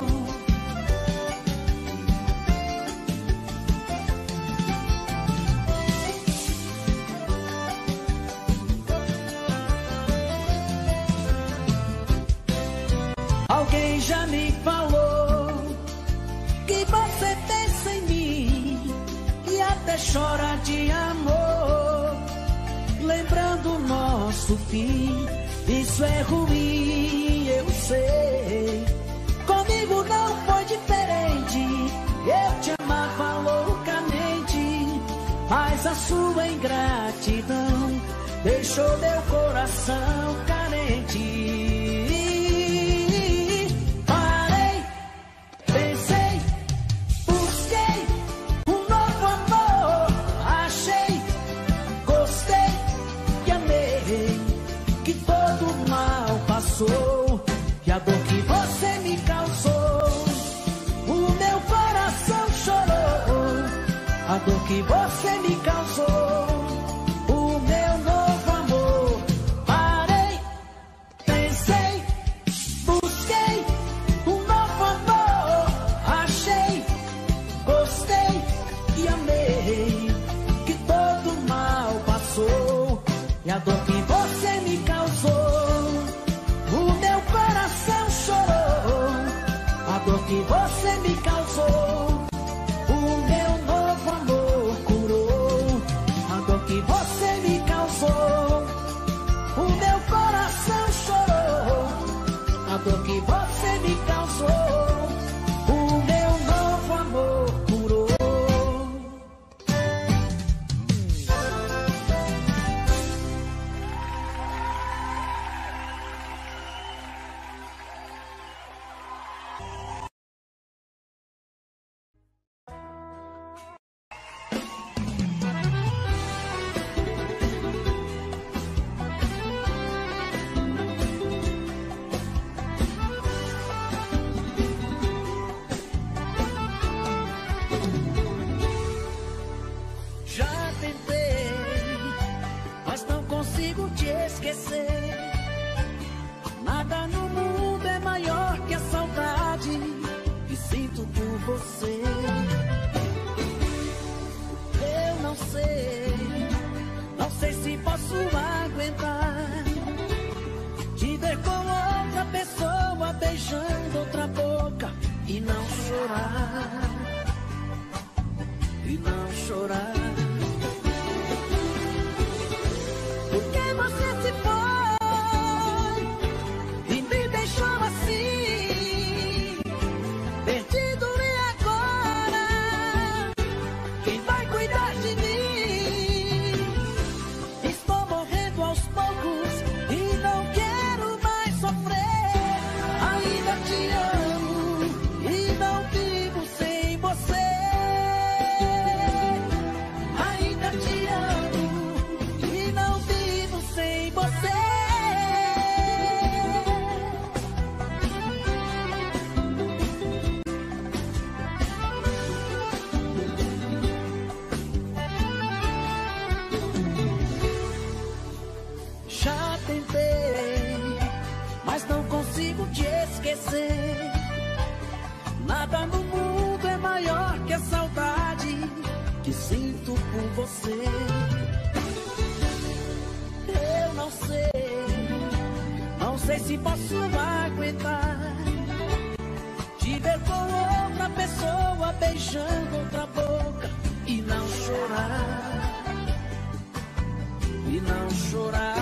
Alguém já me falou que você pensa em mim e até chora de amor, lembrando nosso fim. Isso é ruim, eu sei. Comigo não foi diferente. Eu te amava loucamente, mas a sua ingratidão deixou meu coração carente. E a dor que você me causou, o meu coração chorou. A dor que você me causou, o meu novo amor. Parei, pensei, busquei um novo amor, achei, gostei e amei, que todo mal passou. E a dor que você me causou, o meu coração chorou. A dor que você me causou, o meu novo amor curou. A dor esquecer. Nada no mundo é maior que a saudade que sinto por você. Eu não sei, não sei se posso aguentar te ver com outra pessoa beijando outra boca e não chorar, e não chorar. Porque você se foi e me deixou assim, perdido, e agora quem vai cuidar de mim? Estou morrendo aos poucos e não quero mais sofrer. Ainda te amo e não vivo sem você. Ainda te amo e não vivo sem você. Já tentei, mas não consigo te esquecer. Nada no mundo é maior que a saudade que sinto por você. Eu não sei, não sei se posso aguentar te ver com outra pessoa beijando outra boca e não chorar, e não chorar.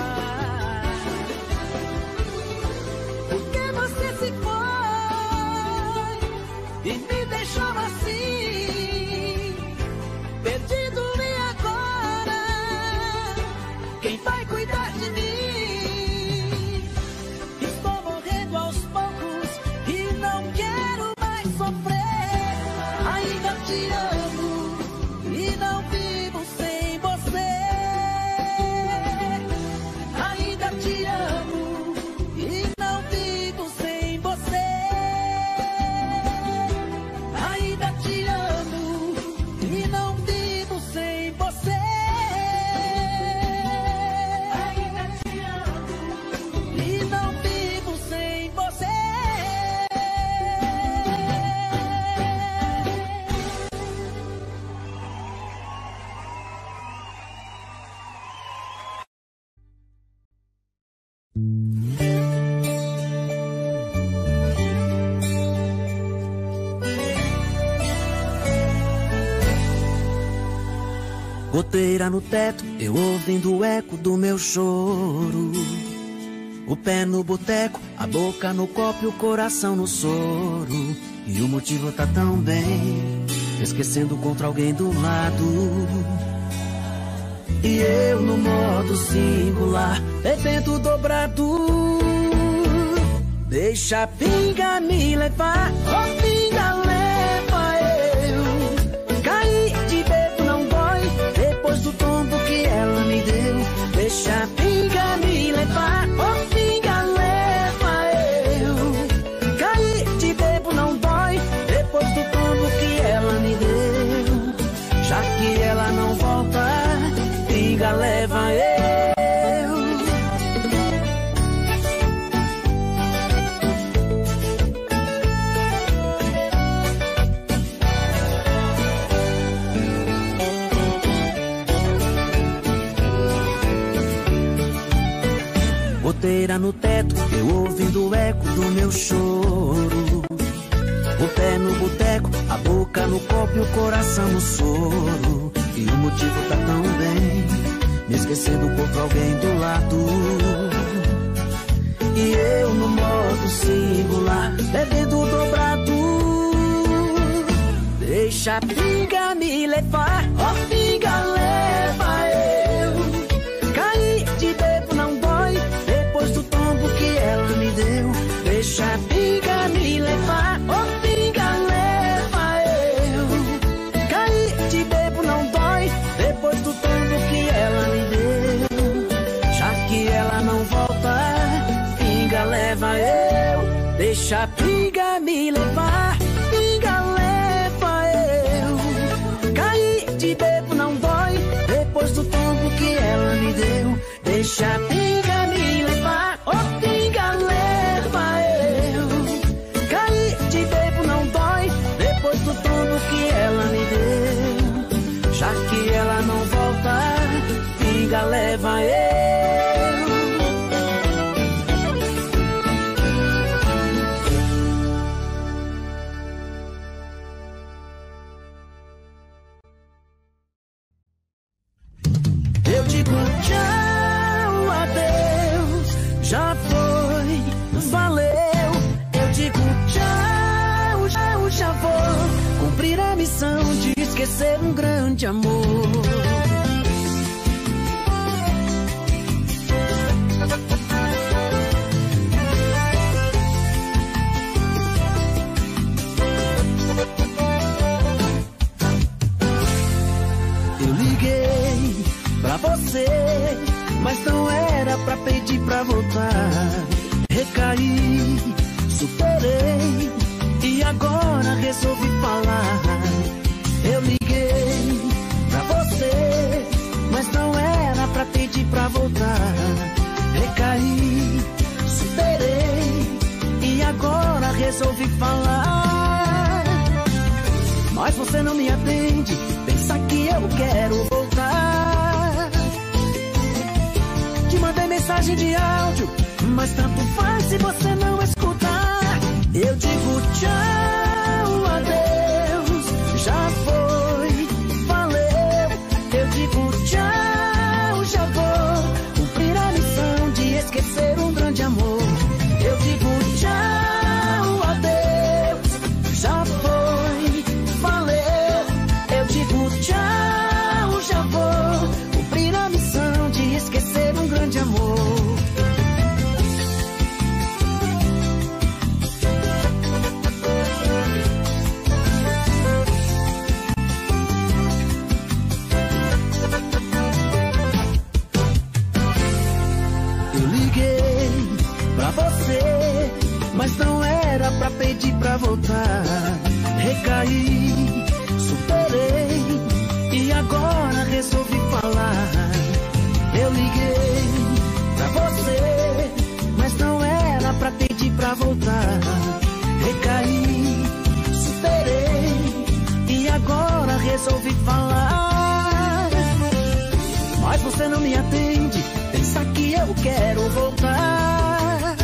Porque você se foi e me deixou assim, perdido, e agora quem vai cuidar de mim? Estou morrendo aos poucos e não quero mais sofrer. Ainda te amo e não vivo sem você. Ainda te amo e não vivo sem você. Ainda te amo e não vivo sem você. Ainda te amo e não vivo sem você. Goteira no teto, eu ouvindo o eco do meu choro. O pé no boteco, a boca no copo e o coração no soro. E o motivo tá tão bem, esquecendo contra alguém do lado. E eu no modo singular, evento dobrado. Deixa a pinga me levar, oh pinga leva eu. Caí de bebo não dói, depois do tombo que ela me deu. Deixa a pinga me levar, oh pinga leva eu. Caí de bebo não dói, depois do tombo que ela me deu. Já que ela não volta, pinga leva eu. Goteira no teto, eu ouvindo o eco do meu choro. O pé no boteco, a boca no copo e o coração no soro. E o motivo tá tão bem, me esquecendo contra alguém do lado. E eu no modo singular, bebendo dobrado. Deixa a pinga me levar, ó pinga leva eu. Caí de bebo não dói, depois do tombo que ela me deu. Deixa a pinga me levar, ó pinga leva eu. Caí de bebo não dói, depois do tombo que ela me deu. Já que ela não volta, pinga leva eu. Deixa a pinga me levar, pinga leva eu. Caí de bebo não dói, depois do tombo que ela me deu. Deixa a pinga me esquecer um grande amor. Eu liguei pra você, mas não era pra pedir pra voltar. Recaí, superei e agora resolvi falar. Eu liguei pra você, mas não era pra pedir pra voltar. Recaí, superei e agora resolvi falar. Mas você não me atende, pensa que eu quero voltar. Te mandei mensagem de áudio, mas tanto faz se você não escutar. Eu digo tchau, adeus, já foi, valeu. Eu digo tchau, já vou cumprir a missão de esquecer um grande amor. Eu digo tchau, adeus, já foi, valeu. Eu digo tchau, já vou cumprir a missão de esquecer um grande amor. Mas não era pra pedir pra voltar. Recaí, superei e agora resolvi falar. Eu liguei pra você, mas não era pra pedir pra voltar. Recaí, superei e agora resolvi falar. Mas você não me atende, pensa que eu quero voltar.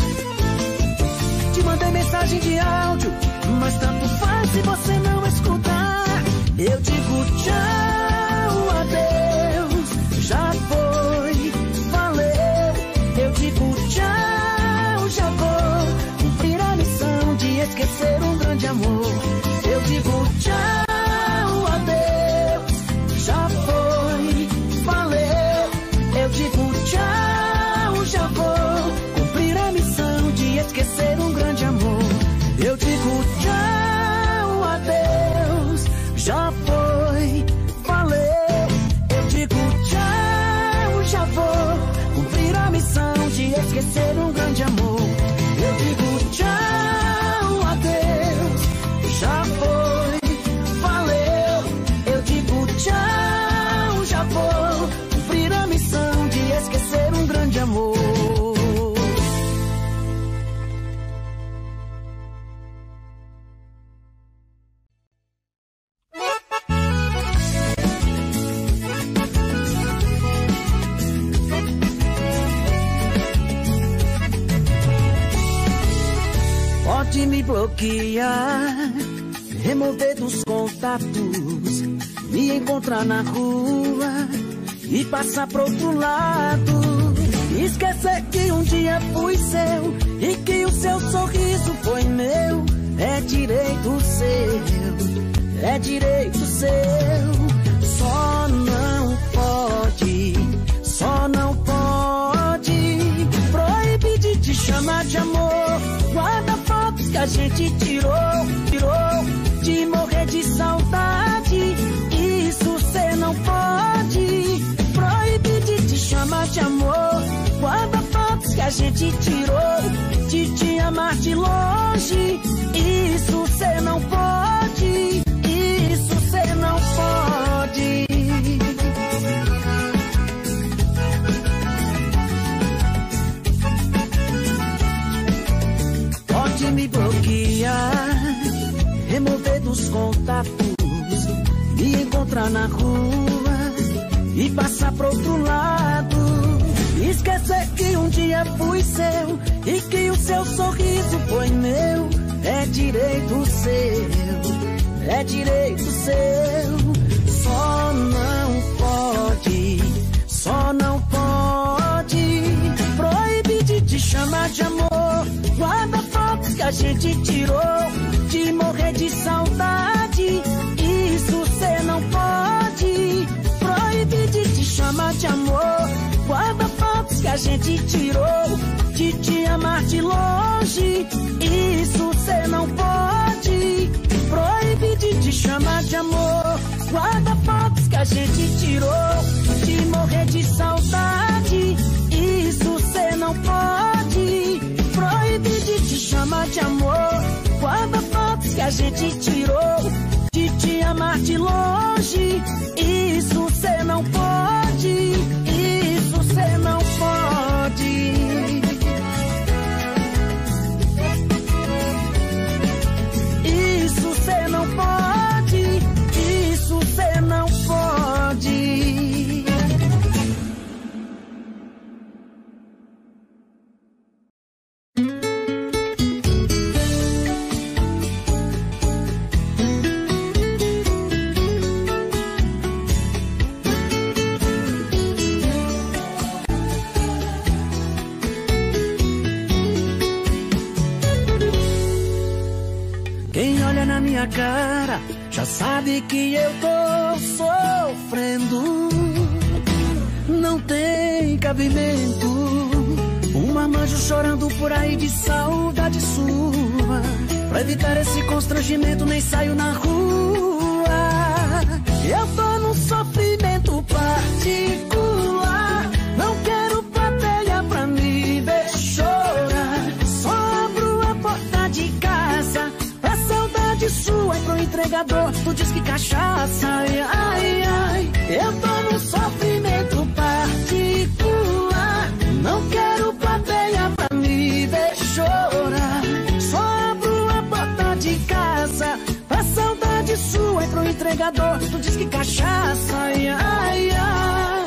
Te mandei mensagem de áudio, mas tanto faz se você não escutar. Eu digo tchau, adeus, já foi, valeu. Eu digo tchau, já vou cumprir a missão de esquecer um grande amor. Eu digo tchau, adeus, já foi, valeu. Eu digo tchau, já vou cumprir a missão de esquecer um grande amor. Eu digo tchau, adeus, já foi, valeu. Eu digo tchau, já vou cumprir a missão de esquecer um grande amor. Eu digo tchau, adeus, já foi, valeu. Eu digo tchau, já vou cumprir a missão de esquecer um grande amor. Pode me bloquear, remover dos contatos, me encontrar na rua e passar pro outro lado. Esquecer que um dia fui seu e que o seu sorriso foi meu. É direito seu, é direito seu. Só não pode, só não pode proibir de te chamar de amor. Guarda fotos que a gente tirou, tirou, de morrer de saudade. Isso cê não pode proibir de te chamar de amor. Guarda fotos que a gente tirou, de te amar de longe. Isso cê não pode, isso cê não pode. Pode me bloquear, remover dos contatos, me encontrar na rua e passar pro outro lado. Esquecer que um dia fui seu e que o seu sorriso foi meu. É direito seu, é direito seu. Só não pode, só não pode proibir de te chamar de amor. Guarda fotos que a gente tirou, de morrer de saudade. Isso cê gente tirou, de te amar de longe. Isso cê não pode, proíbe de te chamar de amor. Guarda fotos que a gente tirou, de morrer de saudade. Isso cê não pode, proíbe de te chamar de amor. Guarda fotos que a gente tirou, de te amar de longe. Isso cê não pode, isso cê não pode. Isso cê não pode, isso cê não pode. Quem olha na minha cara já sabe que eu tô sofrendo. Não tem cabimento um marmanjo chorando por aí de saudade sua. Pra evitar esse constrangimento nem saio na rua. Eu tô num sofrimento particular. Não quero plateia pra me ver chorar. Só abro a porta de casa, a saudade sua é pro entregador do Disque Cachaça. Ai, ai, ai, eu tô num sofrimento particular. Não quero plateia pra me ver chorar. Só abro a porta de casa, a saudade sua é pro entregador do Disque Cachaça. Ai, ai, ai.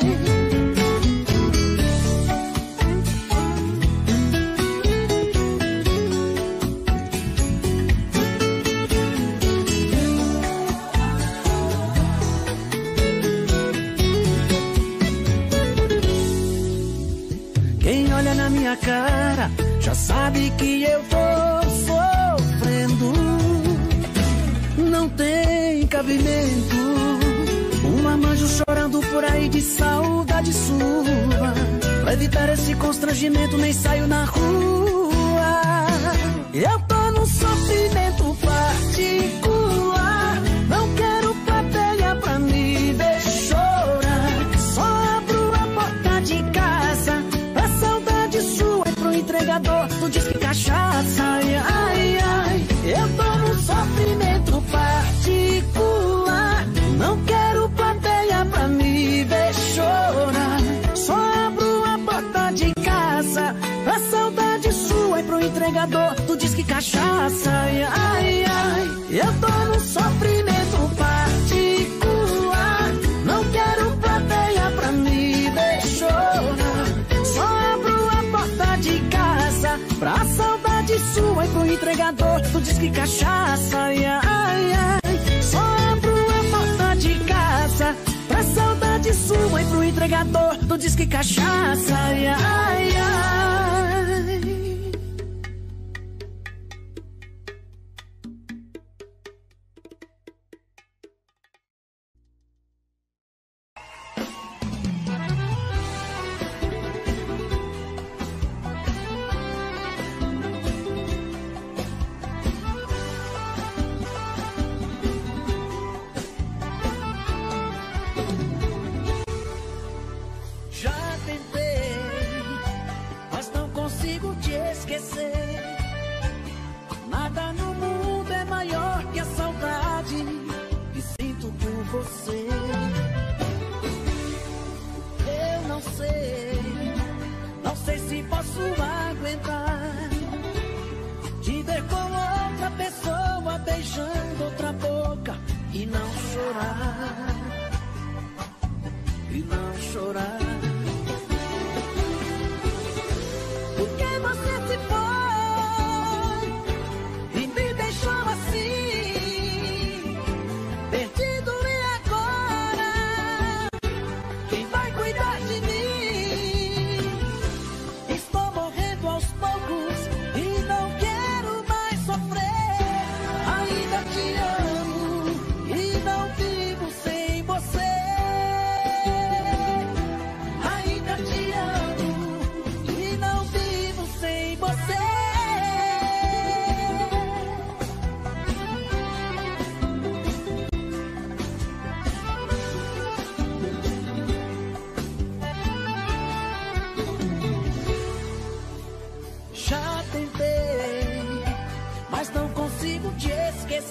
Quem olha na minha cara já sabe que eu tô sofrendo. Não tem cabimento um marmanjo chorando por aí de saudade sua. Pra evitar esse constrangimento nem saio na rua. Eu tô num sofrimento particular. Não quero plateia pra me ver chorar. Só abro a porta de casa, a saudade sua é pro entregador do Disque Cachaça. Ai, ai, ai, eu tô num sofrimento particular. Não quero plateia pra me ver chorar. Só abro a porta de casa, a saudade sua é pro entregador do Disque Cachaça. Ai, ai, ai, eu tô num sofrimento particular. Não quero plateia pra me ver chorar. Só abro a porta de casa, pra saudade sua e pro entregador do Disque Cachaça. Ai, ai, ai, só abro a porta de casa, pra saudade sua e pro entregador do Disque Cachaça. Ai, ai, ai.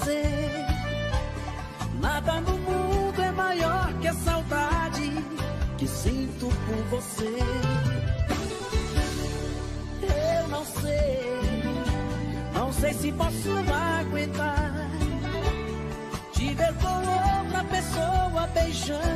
você. Nada no mundo é maior que a saudade que sinto por você. Eu não sei, não sei se posso aguentar te ver com outra pessoa beijando